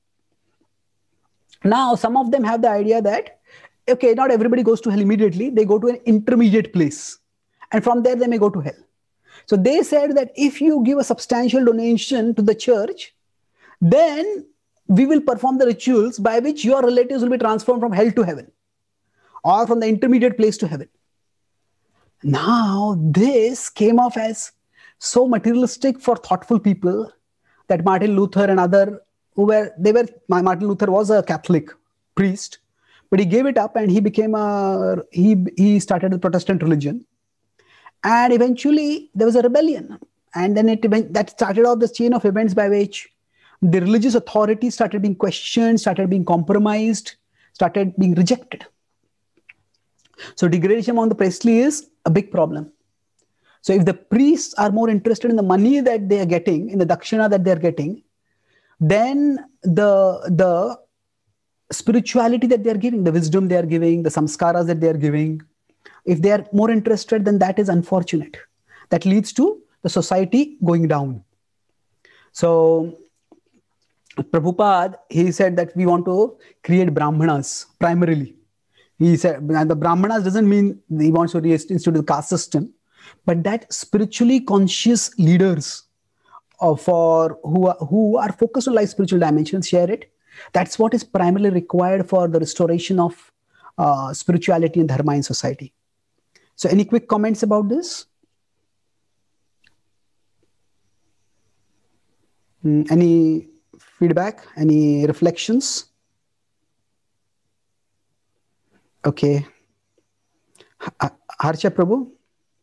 Now, some of them have the idea that, okay, not everybody goes to hell immediately. They go to an intermediate place. And from there, they may go to hell. So they said that if you give a substantial donation to the church, then we will perform the rituals by which your relatives will be transformed from hell to heaven or from the intermediate place to heaven. Now, this came off as so materialistic for thoughtful people that Martin Luther and other who were, they were, Martin Luther was a Catholic priest, but he gave it up and he became a, he, he started the Protestant religion. And eventually there was a rebellion. And then it that started off this chain of events by which the religious authority started being questioned, started being compromised, started being rejected. So degradation among the priestly is a big problem. So if the priests are more interested in the money that they are getting, in the dakshina that they are getting, then the, the spirituality that they are giving, the wisdom they are giving, the samskaras that they are giving, if they are more interested, then that is unfortunate. That leads to the society going down. So Prabhupada, he said that we want to create Brahmanas primarily. He said, and the Brahmanas doesn't mean he wants to reinstitute the caste system, but that spiritually conscious leaders uh, for who are, who are focused on life spiritual dimensions share it. That's what is primarily required for the restoration of uh, spirituality and dharma in society. So any quick comments about this? Mm, any feedback? Any reflections? Okay. Harsha Prabhu?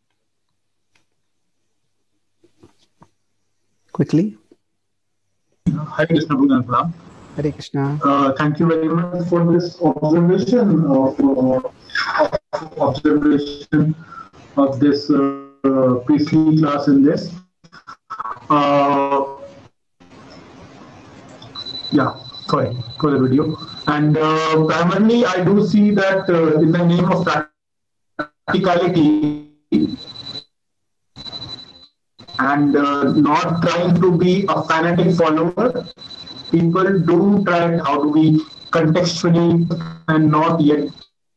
Quickly. Hare Krishna, Bhudan. Hare Krishna. Uh, thank you very much for this observation of, uh, of observation of this uh, priestly class in this. Uh, yeah. sorry, for the video. And uh, primarily, I do see that uh, in the name of practicality and uh, not trying to be a fanatic follower, people do try how do we contextually and not yet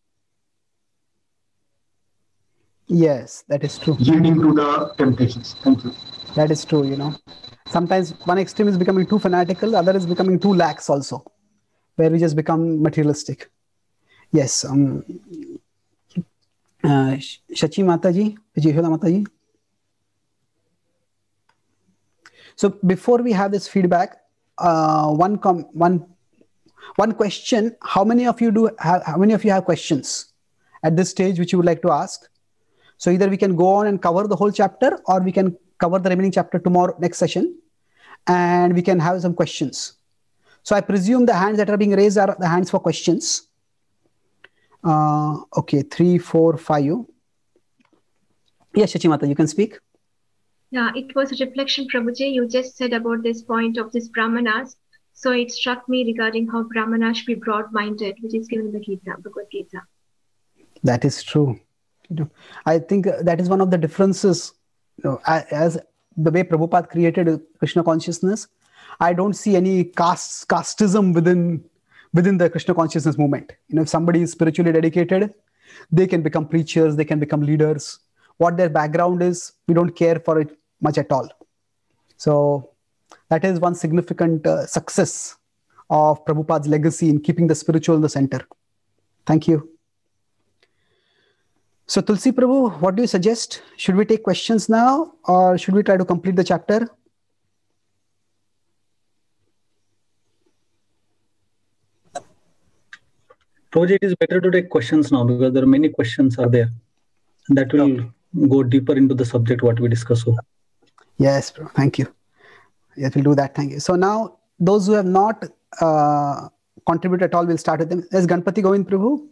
Yes, that is true. yielding to the temptations. Thank you. That is true, you know. Sometimes one extreme is becoming too fanatical, the other is becoming too lax also, where we just become materialistic. Yes. Um, uh, Shachi Mataji, Yashoda Mataji. So before we have this feedback, uh, one com one one question: how many of you do have? How many of you have questions at this stage which you would like to ask? So either we can go on and cover the whole chapter, or we can cover the remaining chapter tomorrow, next session, and we can have some questions. So I presume the hands that are being raised are the hands for questions. Uh, okay, three, four, five. Yes, Shachimata, you can speak. Yeah, it was a reflection, Prabhuji. You just said about this point of this Brahmanas. So it struck me regarding how Brahmanas should be broad-minded, which is given in the Gita, Bhagavad Gita. That is true. You know, I think that is one of the differences. You know, as the way Prabhupada created Krishna consciousness, I don't see any caste casteism within within the Krishna consciousness movement. You know, if somebody is spiritually dedicated, they can become preachers, they can become leaders. What their background is, we don't care for it much at all. So that is one significant uh, success of Prabhupada's legacy in keeping the spiritual in the center. Thank you. So Tulsi Prabhu, what do you suggest? Should we take questions now, or should we try to complete the chapter? Project is better to take questions now because there are many questions are there. That will okay. go deeper into the subject what we discuss. So. Yes, bro. Thank you. Yes, we'll do that. Thank you. So now those who have not uh, contributed at all, we'll start with them. There's Ganpati Govind Prabhu.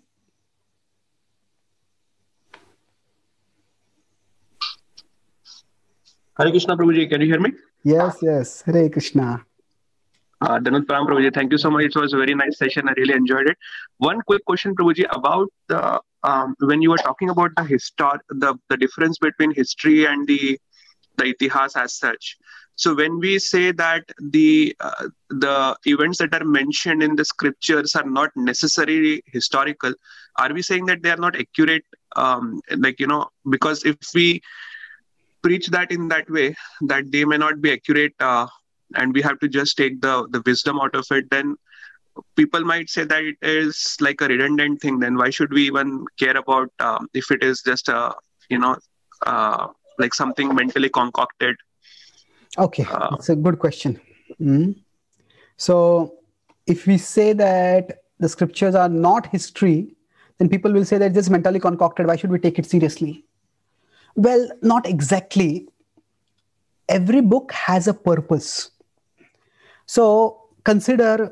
Hare Krishna Prabhuji, can you hear me? Yes, yes. Hare Krishna. Uh, Dhanut Pram Prabhuji, thank you so much. It was a very nice session. I really enjoyed it. One quick question, Prabhuji, about the um, when you were talking about the histor the the difference between history and the the itihas as such. So when we say that the uh, the events that are mentioned in the scriptures are not necessarily historical, are we saying that they are not accurate? Um, like you know, because if we preach that in that way, that they may not be accurate, uh, and we have to just take the the wisdom out of it, then people might say that it is like a redundant thing. Then why should we even care about um, if it is just a you know uh, like something mentally concocted? Okay, uh, that's a good question. Mm-hmm. So if we say that the scriptures are not history, then people will say that this is mentally concocted. Why should we take it seriously? Well, not exactly. Every book has a purpose. So consider,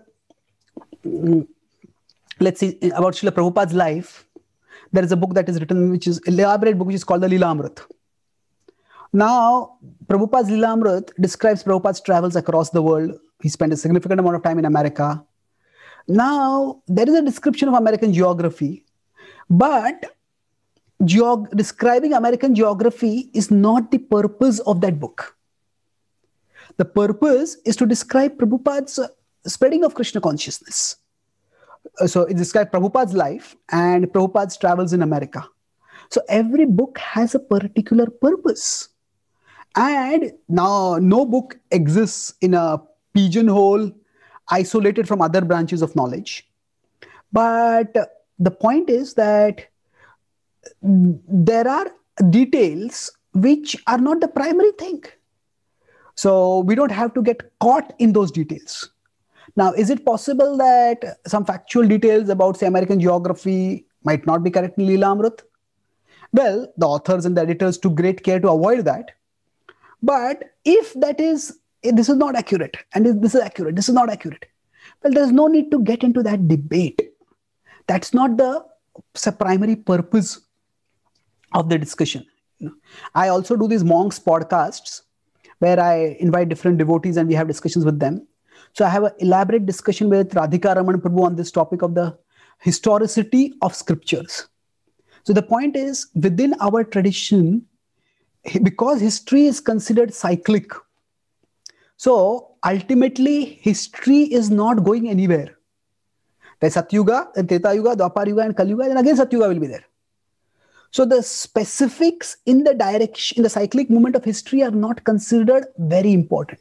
let's see, about Srila Prabhupada's life. There is a book that is written, which is an elaborate book, which is called the Lilamrit. Now, Prabhupada's Lilamrit describes Prabhupada's travels across the world. He spent a significant amount of time in America. Now, there is a description of American geography, but geog describing American geography is not the purpose of that book. The purpose is to describe Prabhupada's uh, spreading of Krishna consciousness. Uh, so it describes Prabhupada's life and Prabhupada's travels in America. So every book has a particular purpose. And now no book exists in a pigeonhole, isolated from other branches of knowledge. But uh, the point is that there are details which are not the primary thing. So we don't have to get caught in those details. Now, is it possible that some factual details about, say, American geography might not be correct in Lilamrit? Well, the authors and the editors took great care to avoid that. But if that is, if this is not accurate, and this is accurate, this is not accurate, well, there's no need to get into that debate. That's not the primary purpose of the discussion. I also do these monks podcasts where I invite different devotees and we have discussions with them. So I have an elaborate discussion with Radhika Raman Prabhu on this topic of the historicity of scriptures. So the point is, within our tradition, because history is considered cyclic, so ultimately history is not going anywhere. There's Satyuga, then Treta Yuga, Dwapar Yuga, and Kali Yuga, and again Satyuga will be there. So the specifics in the direction, in the cyclic movement of history are not considered very important.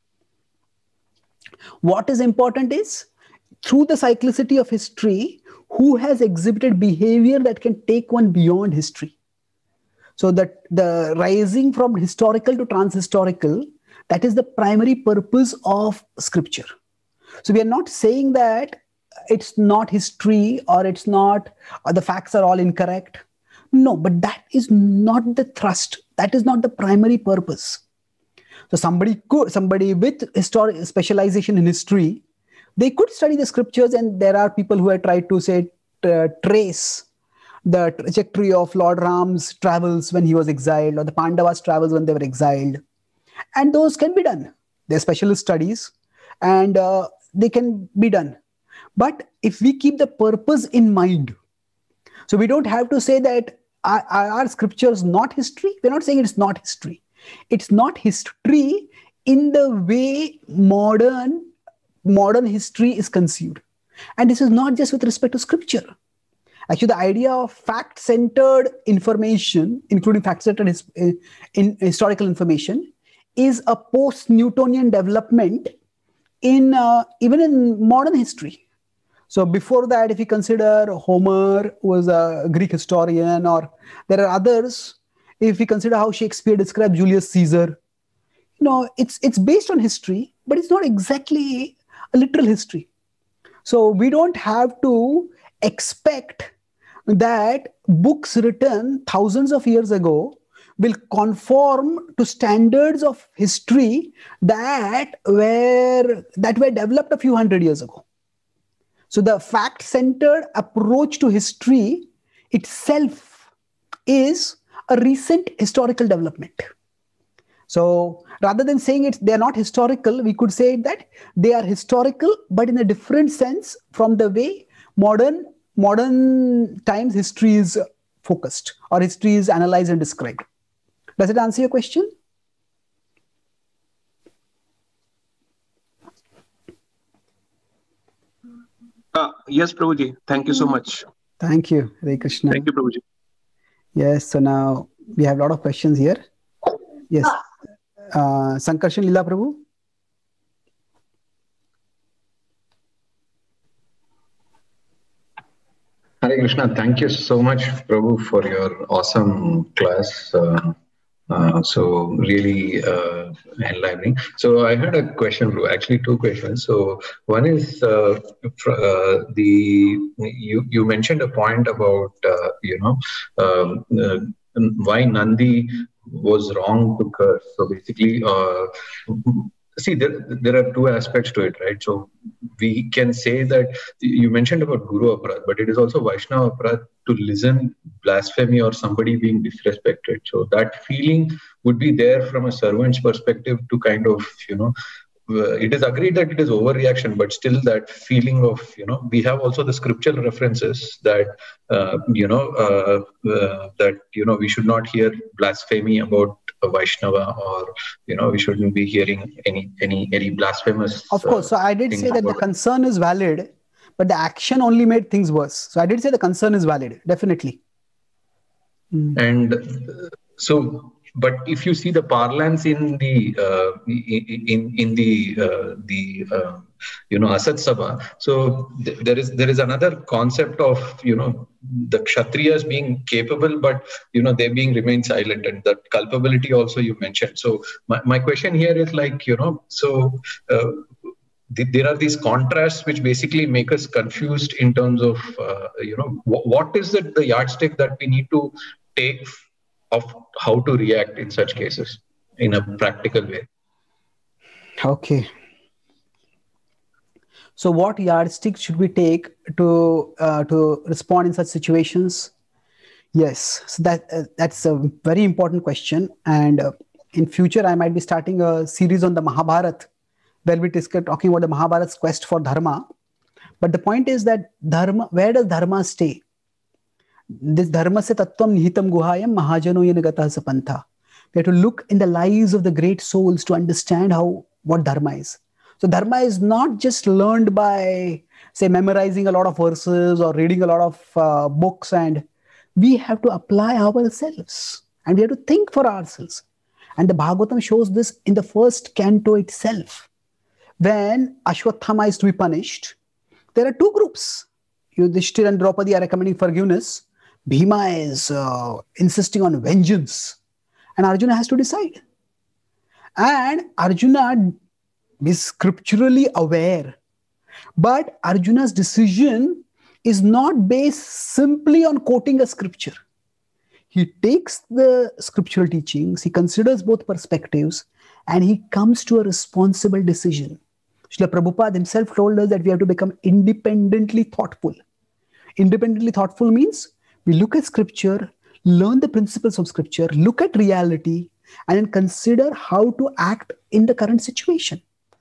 What is important is, through the cyclicity of history, who has exhibited behavior that can take one beyond history. So that the rising from historical to transhistorical, that is the primary purpose of scripture. So we are not saying that it's not history or it's not, or the facts are all incorrect. No, but that is not the thrust. That is not the primary purpose. So somebody could, somebody with historic specialization in history, they could study the scriptures, and there are people who have tried to say, uh, trace the trajectory of Lord Ram's travels when he was exiled, or the Pandavas' travels when they were exiled. And those can be done. They're specialist studies, and uh, they can be done. But if we keep the purpose in mind, so we don't have to say that our, our scripture is not history. We're not saying it's not history. It's not history in the way modern, modern history is conceived. And this is not just with respect to scripture. Actually, the idea of fact-centered information, including fact-centered his, in, in historical information, is a post-Newtonian development in uh, even in modern history. So before that, if you consider Homer was a Greek historian, or there are others, if we consider how Shakespeare describes Julius Caesar, you know, it's, it's based on history, but it's not exactly a literal history. So we don't have to expect that books written thousands of years ago will conform to standards of history that were, that were developed a few hundred years ago. So the fact-centered approach to history itself is a recent historical development. So rather than saying it's, they're not historical, we could say that they are historical, but in a different sense from the way modern, modern times history is focused, or history is analyzed and described. Does it answer your question? Uh, yes, Prabhuji. Thank you so much. Thank you, Hare Krishna. Thank you, Prabhuji. Yes, so now we have a lot of questions here. Yes. Uh, Sankarshan Lila Prabhu. Hare Krishna. Thank you so much, Prabhu, for your awesome class. Uh, Uh, so really uh, enlivening. So I had a question, actually two questions. So one is uh, uh, the you you mentioned a point about uh, you know um, uh, why Nandi was wrong to curse. So basically, uh, see there there are two aspects to it, right? So we can say that you mentioned about Guru Aparad, but it is also Vaishnava Aparad to listen blasphemy or somebody being disrespected. So that feeling would be there from a servant's perspective to kind of, you know, uh, it is agreed that it is overreaction, but still that feeling of, you know, we have also the scriptural references that, uh, you know, uh, uh, that, you know, we should not hear blasphemy about a Vaishnava, or, you know, we shouldn't be hearing any, any, any blasphemous. Of course. So I did say that the concern is valid, but the action only made things worse. So I did say the concern is valid, definitely. Mm. And so, but if you see the parlance in the uh, in in the uh, the uh, you know Asat Sabha, so th there is there is another concept of, you know, the Kshatriyas being capable, but, you know, they being remain silent, and that culpability also you mentioned. So my my question here is like, you know, so. Uh, There are these contrasts which basically make us confused in terms of, uh, you know, wh what is it, the yardstick that we need to take of how to react in such cases in a practical way. Okay. So what yardstick should we take to uh, to respond in such situations? Yes, so that uh, that's a very important question. And uh, in future, I might be starting a series on the Mahabharata where we discuss talking about the Mahabharata's quest for dharma. But the point is that dharma, where does dharma stay? This dharma se tattvam nihitam guhayam mahajano yanagata sapantha. We have to look in the lives of the great souls to understand how what dharma is. So dharma is not just learned by, say, memorizing a lot of verses or reading a lot of uh, books, and we have to apply ourselves and we have to think for ourselves. And the Bhagavatam shows this in the first canto itself. When Ashwatthama is to be punished, there are two groups. Yudhishthira and Draupadi are recommending forgiveness. Bhima is uh, insisting on vengeance. And Arjuna has to decide. And Arjuna is scripturally aware. But Arjuna's decision is not based simply on quoting a scripture. He takes the scriptural teachings, he considers both perspectives, and he comes to a responsible decision. Srila Prabhupada himself told us that we have to become independently thoughtful. Independently thoughtful means we look at scripture, learn the principles of scripture, look at reality, and then consider how to act in the current situation.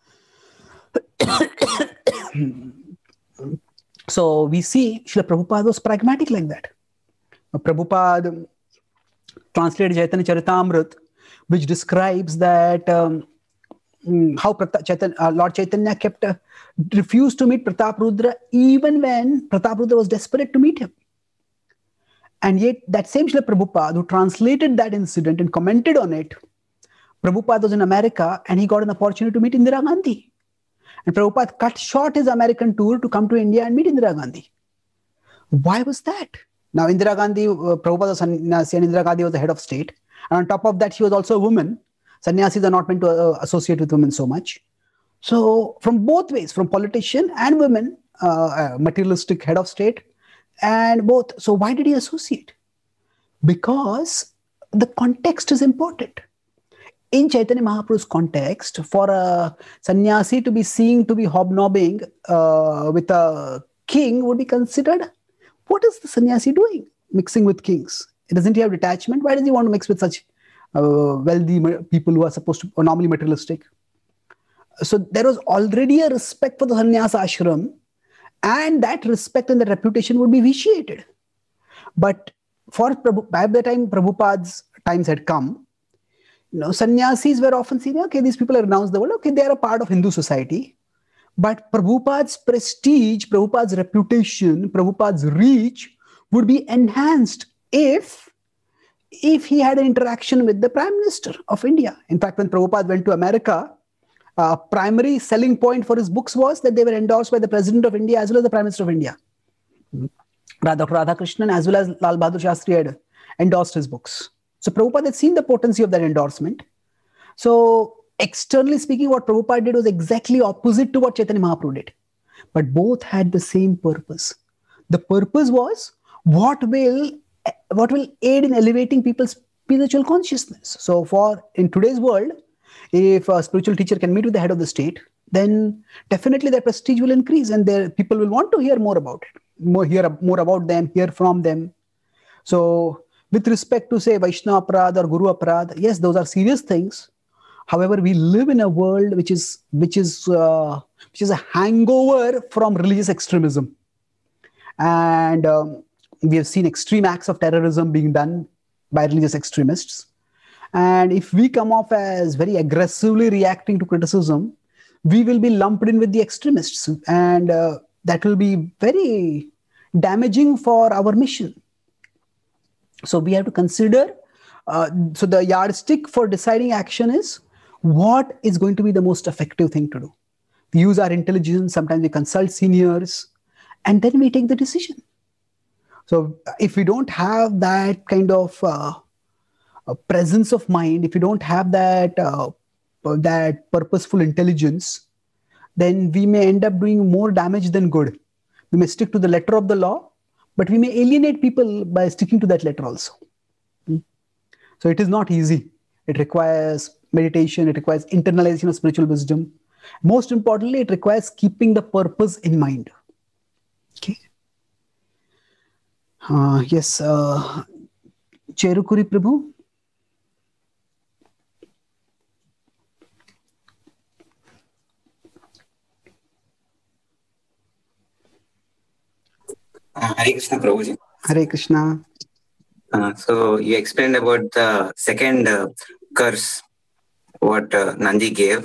So we see Srila Prabhupada was pragmatic like that. Prabhupada translated Chaitanya Charitamrita, which describes that um, how Chaitanya, uh, Lord Chaitanya kept uh, refused to meet Prataprudra even when Prataprudra was desperate to meet him. And yet that same Srila Prabhupada who translated that incident and commented on it, Prabhupada was in America and he got an opportunity to meet Indira Gandhi. And Prabhupada cut short his American tour to come to India and meet Indira Gandhi. Why was that? Now Indira Gandhi, uh, Prabhupada was sannyasi and Indira Gandhi was the head of state. And on top of that, she was also a woman. Sannyasis are not meant to uh, associate with women so much. So from both ways, from politician and women, uh, materialistic head of state, and both. So why did he associate? Because the context is important. In Chaitanya Mahaprabhu's context, for a sannyasi to be seen to be hobnobbing uh, with a king would be considered, what is the sannyasi doing? Mixing with kings. Doesn't he have detachment? Why does he want to mix with such uh, wealthy people who are supposed to, or normally materialistic? So there was already a respect for the sannyasa ashram, and that respect and the reputation would be vitiated. But for Prabhu, by the time Prabhupada's times had come, you know, sannyasis were often seen, okay, these people are renounced the world, okay, they are a part of Hindu society. But Prabhupada's prestige, Prabhupada's reputation, Prabhupada's reach would be enhanced if, if he had an interaction with the Prime Minister of India. In fact, when Prabhupada went to America, uh, primary selling point for his books was that they were endorsed by the President of India as well as the Prime Minister of India. Doctor Radhakrishnan as well as Lal Bahadur Shastri had endorsed his books. So Prabhupada had seen the potency of that endorsement. So externally speaking, what Prabhupada did was exactly opposite to what Chaitanya Mahaprabhu did. But both had the same purpose. The purpose was what will, what will aid in elevating people's spiritual consciousness. So for in today's world, if a spiritual teacher can meet with the head of the state, then definitely their prestige will increase and their people will want to hear more about it, more hear more about them, hear from them. So with respect to say Vaishnava Aparad or Guru Aparad, yes, those are serious things. However, we live in a world which is which is uh, which is a hangover from religious extremism, and um, we have seen extreme acts of terrorism being done by religious extremists. And if we come off as very aggressively reacting to criticism, we will be lumped in with the extremists, and uh, that will be very damaging for our mission. So we have to consider, uh, so the yardstick for deciding action is what is going to be the most effective thing to do. We use our intelligence, sometimes we consult seniors, and then we take the decision. So if we don't have that kind of uh, presence of mind, if we don't have that, uh, that purposeful intelligence, then we may end up doing more damage than good. We may stick to the letter of the law, but we may alienate people by sticking to that letter also. So it is not easy. It requires meditation. It requires internalization of spiritual wisdom. Most importantly, it requires keeping the purpose in mind. Okay. Uh, yes, uh, Cherukuri Prabhu. Hare Krishna, Prabhuji. Hare Krishna. Uh, so you explained about the second uh, curse, what uh, Nandi gave.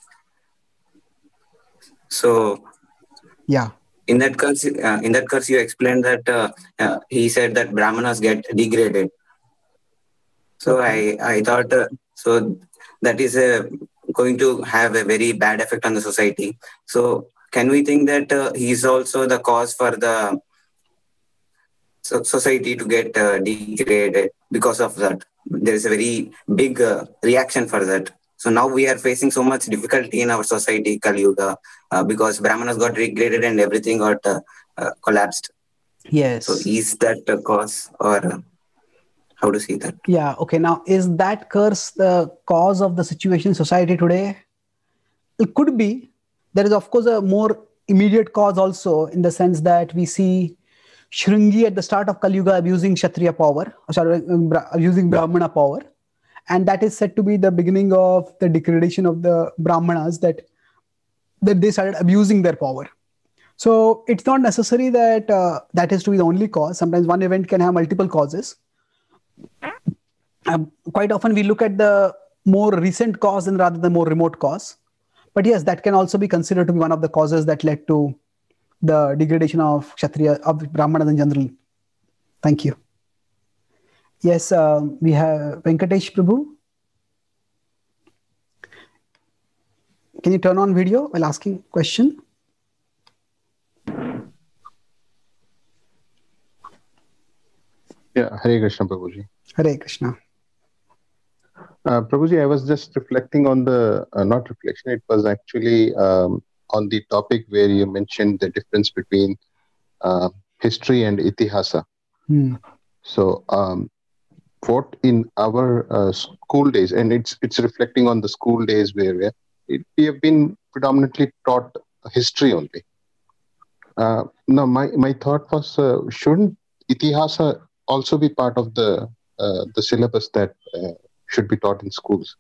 So yeah, in that curse, uh, in that curse, you explained that uh, uh, he said that Brahmanas get degraded. So okay. I I thought uh, so that is uh, going to have a very bad effect on the society. So can we think that uh, he is also the cause for the so society to get uh, degraded because of that? There is a very big uh, reaction for that. So now we are facing so much difficulty in our society, Kali Yuga, uh, because Brahmanas got degraded and everything got uh, uh, collapsed. Yes. So is that a cause, or uh, how to see that? Yeah. Okay. Now, is that curse the cause of the situation in society today? It could be. There is, of course, a more immediate cause also, in the sense that we see Shringi at the start of Kali Yuga abusing Kshatriya power, or sorry, abusing Brahmana power. And that is said to be the beginning of the degradation of the Brahmanas, that, that they started abusing their power. So it's not necessary that uh, that is to be the only cause. Sometimes one event can have multiple causes. Um, quite often we look at the more recent cause and rather than more remote cause. But yes, that can also be considered to be one of the causes that led to the degradation of Kshatriya, of Brahmanas in general. Thank you. Yes, uh, we have Venkatesh Prabhu. Can you turn on video while asking question? Yeah, Hare Krishna, Prabhuji. Hare Krishna. Uh, Prabhuji, I was just reflecting on the, uh, not reflection, it was actually um, on the topic where you mentioned the difference between uh, history and itihasa. Hmm. So, um, what in our uh, school days, and it's it's reflecting on the school days where we, it, we have been predominantly taught history only. Uh, now, my, my thought was, uh, shouldn't itihasa also be part of the uh, the syllabus that uh, should be taught in schools?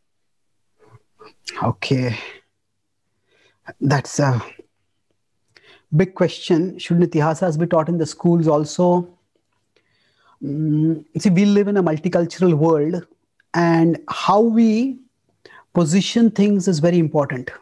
Okay. That's a big question. Shouldn't itihasas be taught in the schools also? Mm, see, we live in a multicultural world, and how we position things is very important.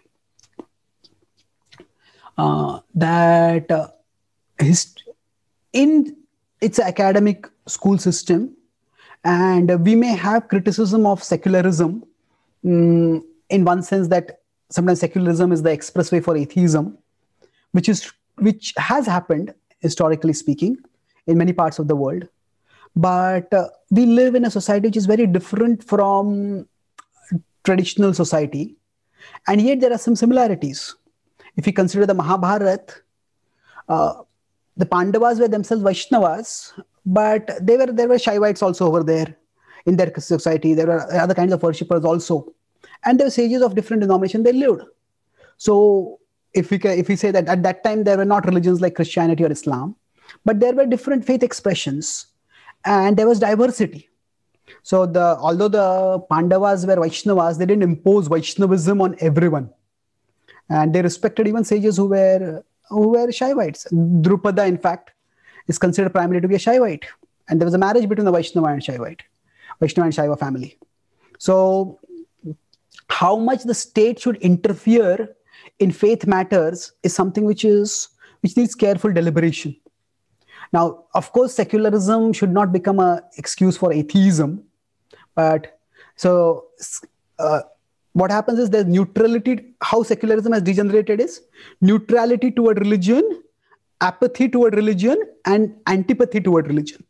Uh, that uh, hist- in its academic school system, and uh, we may have criticism of secularism um, in one sense that sometimes secularism is the expressway for atheism, which is which has happened historically speaking in many parts of the world. But uh, we live in a society which is very different from traditional society, and yet there are some similarities. If you consider the Mahabharata, uh, the Pandavas were themselves Vaishnavas, but they were there were Shaivites also over there in their society. There were other kinds of worshippers also, and there were sages of different denomination. They lived. So if we can, if we say that at that time there were not religions like Christianity or Islam, but there were different faith expressions, and there was diversity. So the although the Pandavas were Vaishnavas, they didn't impose Vaishnavism on everyone, and they respected even sages who were who were Shaivites. Drupada, in fact, is considered primarily to be a Shaivite, and there was a marriage between the Vaishnava and Shaivite, Vaishnava and Shaiva family. So, how much the state should interfere in faith matters is something which is which needs careful deliberation. Now, of course, secularism should not become an excuse for atheism, but so uh, what happens is there's neutrality. How secularism has degenerated is neutrality toward religion, apathy toward religion, and antipathy toward religion.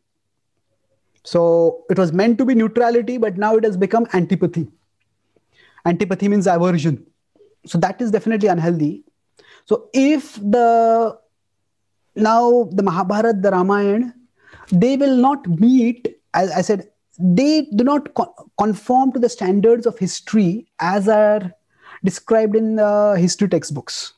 So it was meant to be neutrality, but now it has become antipathy. Antipathy means aversion. So that is definitely unhealthy. So if the now the Mahabharata, the Ramayana, they will not meet, as I said, they do not co- conform to the standards of history as are described in the history textbooks.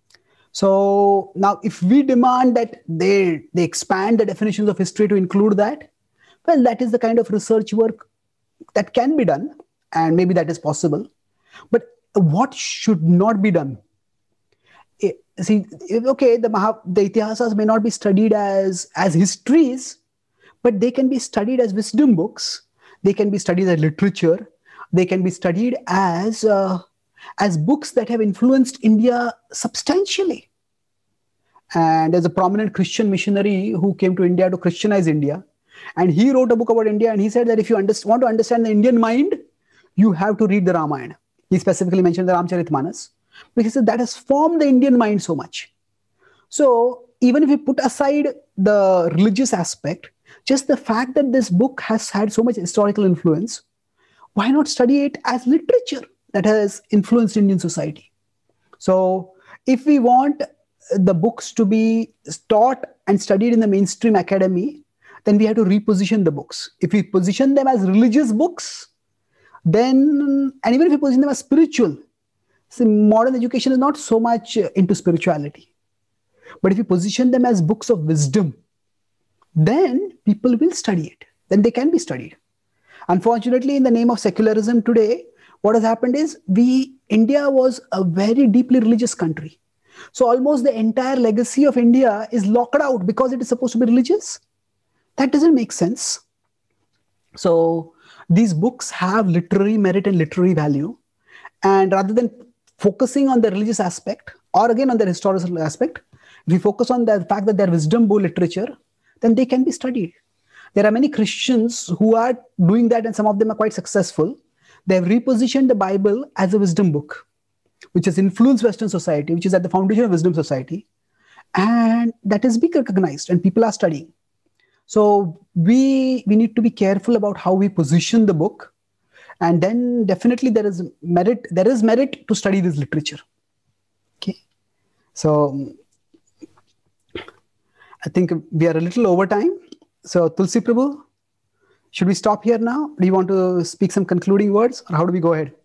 So now if we demand that they, they expand the definitions of history to include that, well, that is the kind of research work that can be done, and maybe that is possible. But what should not be done? see, okay, the Maha, the Itihasas may not be studied as, as histories, but they can be studied as wisdom books. They can be studied as literature. They can be studied as, uh, as books that have influenced India substantially. And there's a prominent Christian missionary who came to India to Christianize India. And he wrote a book about India, and he said that if you understand, want to understand the Indian mind, you have to read the Ramayana. He specifically mentioned the Ramcharitmanas, because he said that has formed the Indian mind so much. So even if we put aside the religious aspect, just the fact that this book has had so much historical influence, why not study it as literature that has influenced Indian society? So if we want the books to be taught and studied in the mainstream academy, then we have to reposition the books. If we position them as religious books, then, and even if we position them as spiritual, see, modern education is not so much into spirituality. But if you position them as books of wisdom, then people will study it. Then they can be studied. Unfortunately, in the name of secularism today, what has happened is we, India was a very deeply religious country. So almost the entire legacy of India is locked out because it is supposed to be religious. That doesn't make sense. So these books have literary merit and literary value. And rather than focusing on the religious aspect, or again on the historical aspect, if we focus on the fact that they're wisdom book literature, then they can be studied. There are many Christians who are doing that, and some of them are quite successful. They've repositioned the Bible as a wisdom book, which has influenced Western society, which is at the foundation of wisdom society. And that is being recognized, and people are studying. So we, we need to be careful about how we position the book. And then definitely there is merit, there is merit to study this literature. Okay. So I think we are a little over time. So Tulsi Prabhu, should we stop here now? Do you want to speak some concluding words, or how do we go ahead?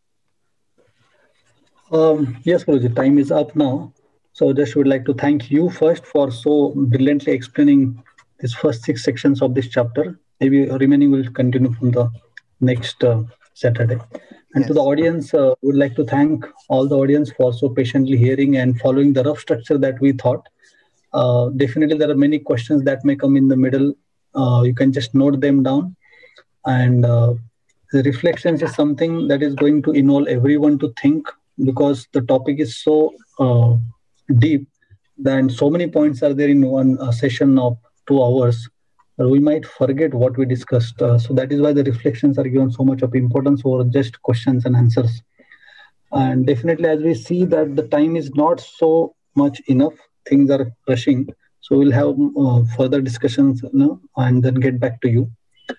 Um, yes, Prabhuji, time is up now. So just would like to thank you first for so brilliantly explaining these first six sections of this chapter. Maybe remaining will continue from the next uh, Saturday. And yes. To the audience, uh, would like to thank all the audience for so patiently hearing and following the rough structure that we thought. Uh, definitely, there are many questions that may come in the middle. Uh, you can just note them down. And uh, the reflections is something that is going to involve everyone to think, because the topic is so uh, deep, then so many points are there in one uh, session of two hours. Uh, we might forget what we discussed. Uh, so that is why the reflections are given so much of importance over just questions and answers. And definitely, as we see that the time is not so much enough, things are rushing. So we'll have uh, further discussions, you know, and then get back to you.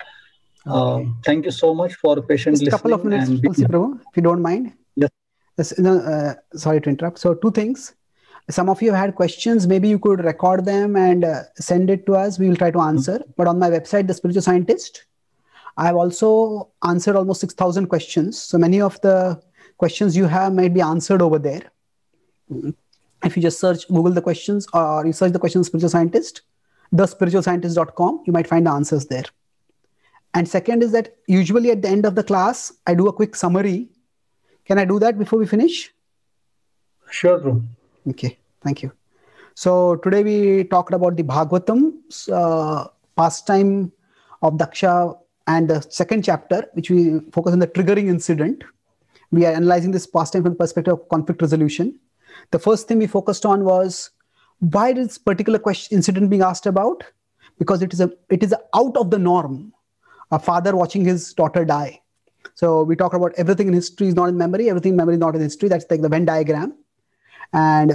Uh, thank you so much for patient listening. Just a couple of minutes, Tulsi Prabhu, if you don't mind. Yes. Yes, no, uh, sorry to interrupt. So two things. Some of you have had questions. Maybe you could record them and uh, send it to us. We will try to answer. Mm-hmm. But on my website, The Spiritual Scientist, I have also answered almost six thousand questions. So many of the questions you have might be answered over there. Mm-hmm. If you just search, Google the questions, or you search the questions Spiritual Scientist, the spiritual scientist dot com, you might find the answers there. And second is that usually at the end of the class, I do a quick summary. Can I do that before we finish? Sure, bro. Okay, thank you. So today we talked about the Bhagavatam, uh, pastime of Daksha, and the second chapter, which we focus on the triggering incident. We are analyzing this pastime from the perspective of conflict resolution. The first thing we focused on was, why is this particular question incident being asked about? Because it is a it is a out of the norm. A father watching his daughter die. So we talk about everything in history is not in memory, everything in memory is not in history. That's like the Venn diagram. And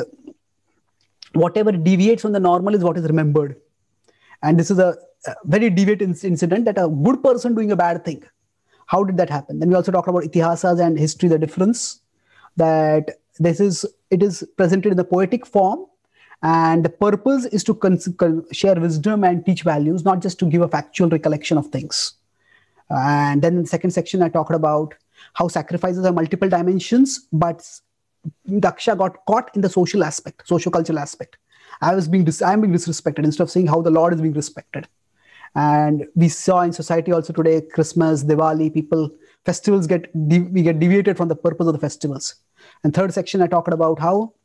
whatever deviates from the normal is what is remembered. And this is a, a very deviant incident, that a good person doing a bad thing. How did that happen? Then we also talk about itihasas and history, the difference, that this is, it is presented in the poetic form, and the purpose is to con- con- share wisdom and teach values, not just to give a factual recollection of things. And then in the second section, I talked about how sacrifices have multiple dimensions, but Daksha got caught in the social aspect, socio-cultural aspect. I was being, dis- I'm being disrespected instead of seeing how the Lord is being respected. And we saw in society also today, Christmas, Diwali, people, festivals get, de- we get deviated from the purpose of the festivals. And third section, I talked about how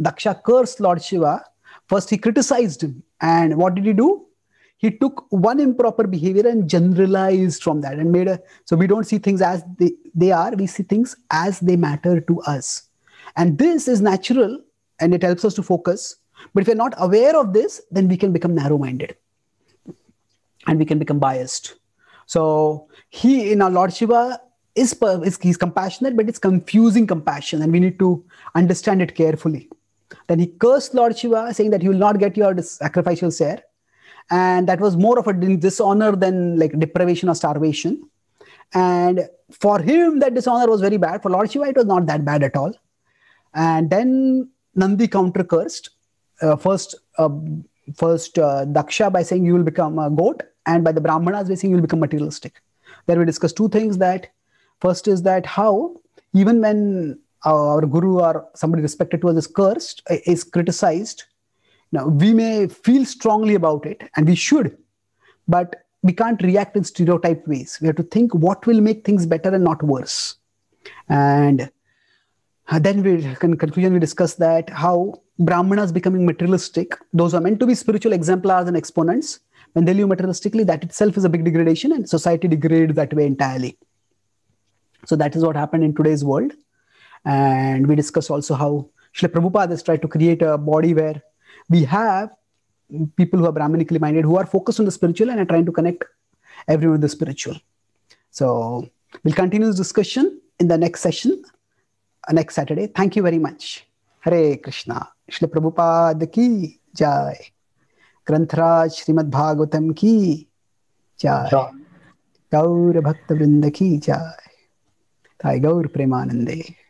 Daksha cursed Lord Shiva, first he criticized him. And what did he do? He took one improper behavior and generalized from that and made a, so we don't see things as they, they are, we see things as they matter to us. And this is natural and it helps us to focus. But if we're not aware of this, then we can become narrow-minded and we can become biased. So he, in our Lord Shiva, is, is he's compassionate, but it's confusing compassion and we need to understand it carefully. Then he cursed Lord Shiva, saying that you will not get your sacrificial share. And that was more of a dishonor than like deprivation or starvation. And for him, that dishonor was very bad. For Lord Shiva, it was not that bad at all. And then Nandi counter cursed. Uh, first, uh, first uh, Daksha by saying you will become a goat, and by the Brahmanas by saying you will become materialistic. There we discussed two things. That first is that how even when our guru or somebody respected to us is cursed, is criticized, now we may feel strongly about it, and we should, but we can't react in stereotyped ways. We have to think what will make things better and not worse. And then we, in conclusion, we discuss that how Brahmanas becoming materialistic, those who are meant to be spiritual exemplars and exponents, when they live materialistically, that itself is a big degradation, and society degrades that way entirely. So that is what happened in today's world. And we discuss also how Srila Prabhupada has tried to create a body where we have people who are Brahmanically minded, who are focused on the spiritual and are trying to connect everyone with the spiritual. So we'll continue this discussion in the next session, uh, next Saturday. Thank you very much. Hare Krishna. Srila Prabhupada ki jai. Granthraj Srimad Bhagavatam ki jai. Gaur Bhakta Vrinda ki jai. Thai Gaur Premanande.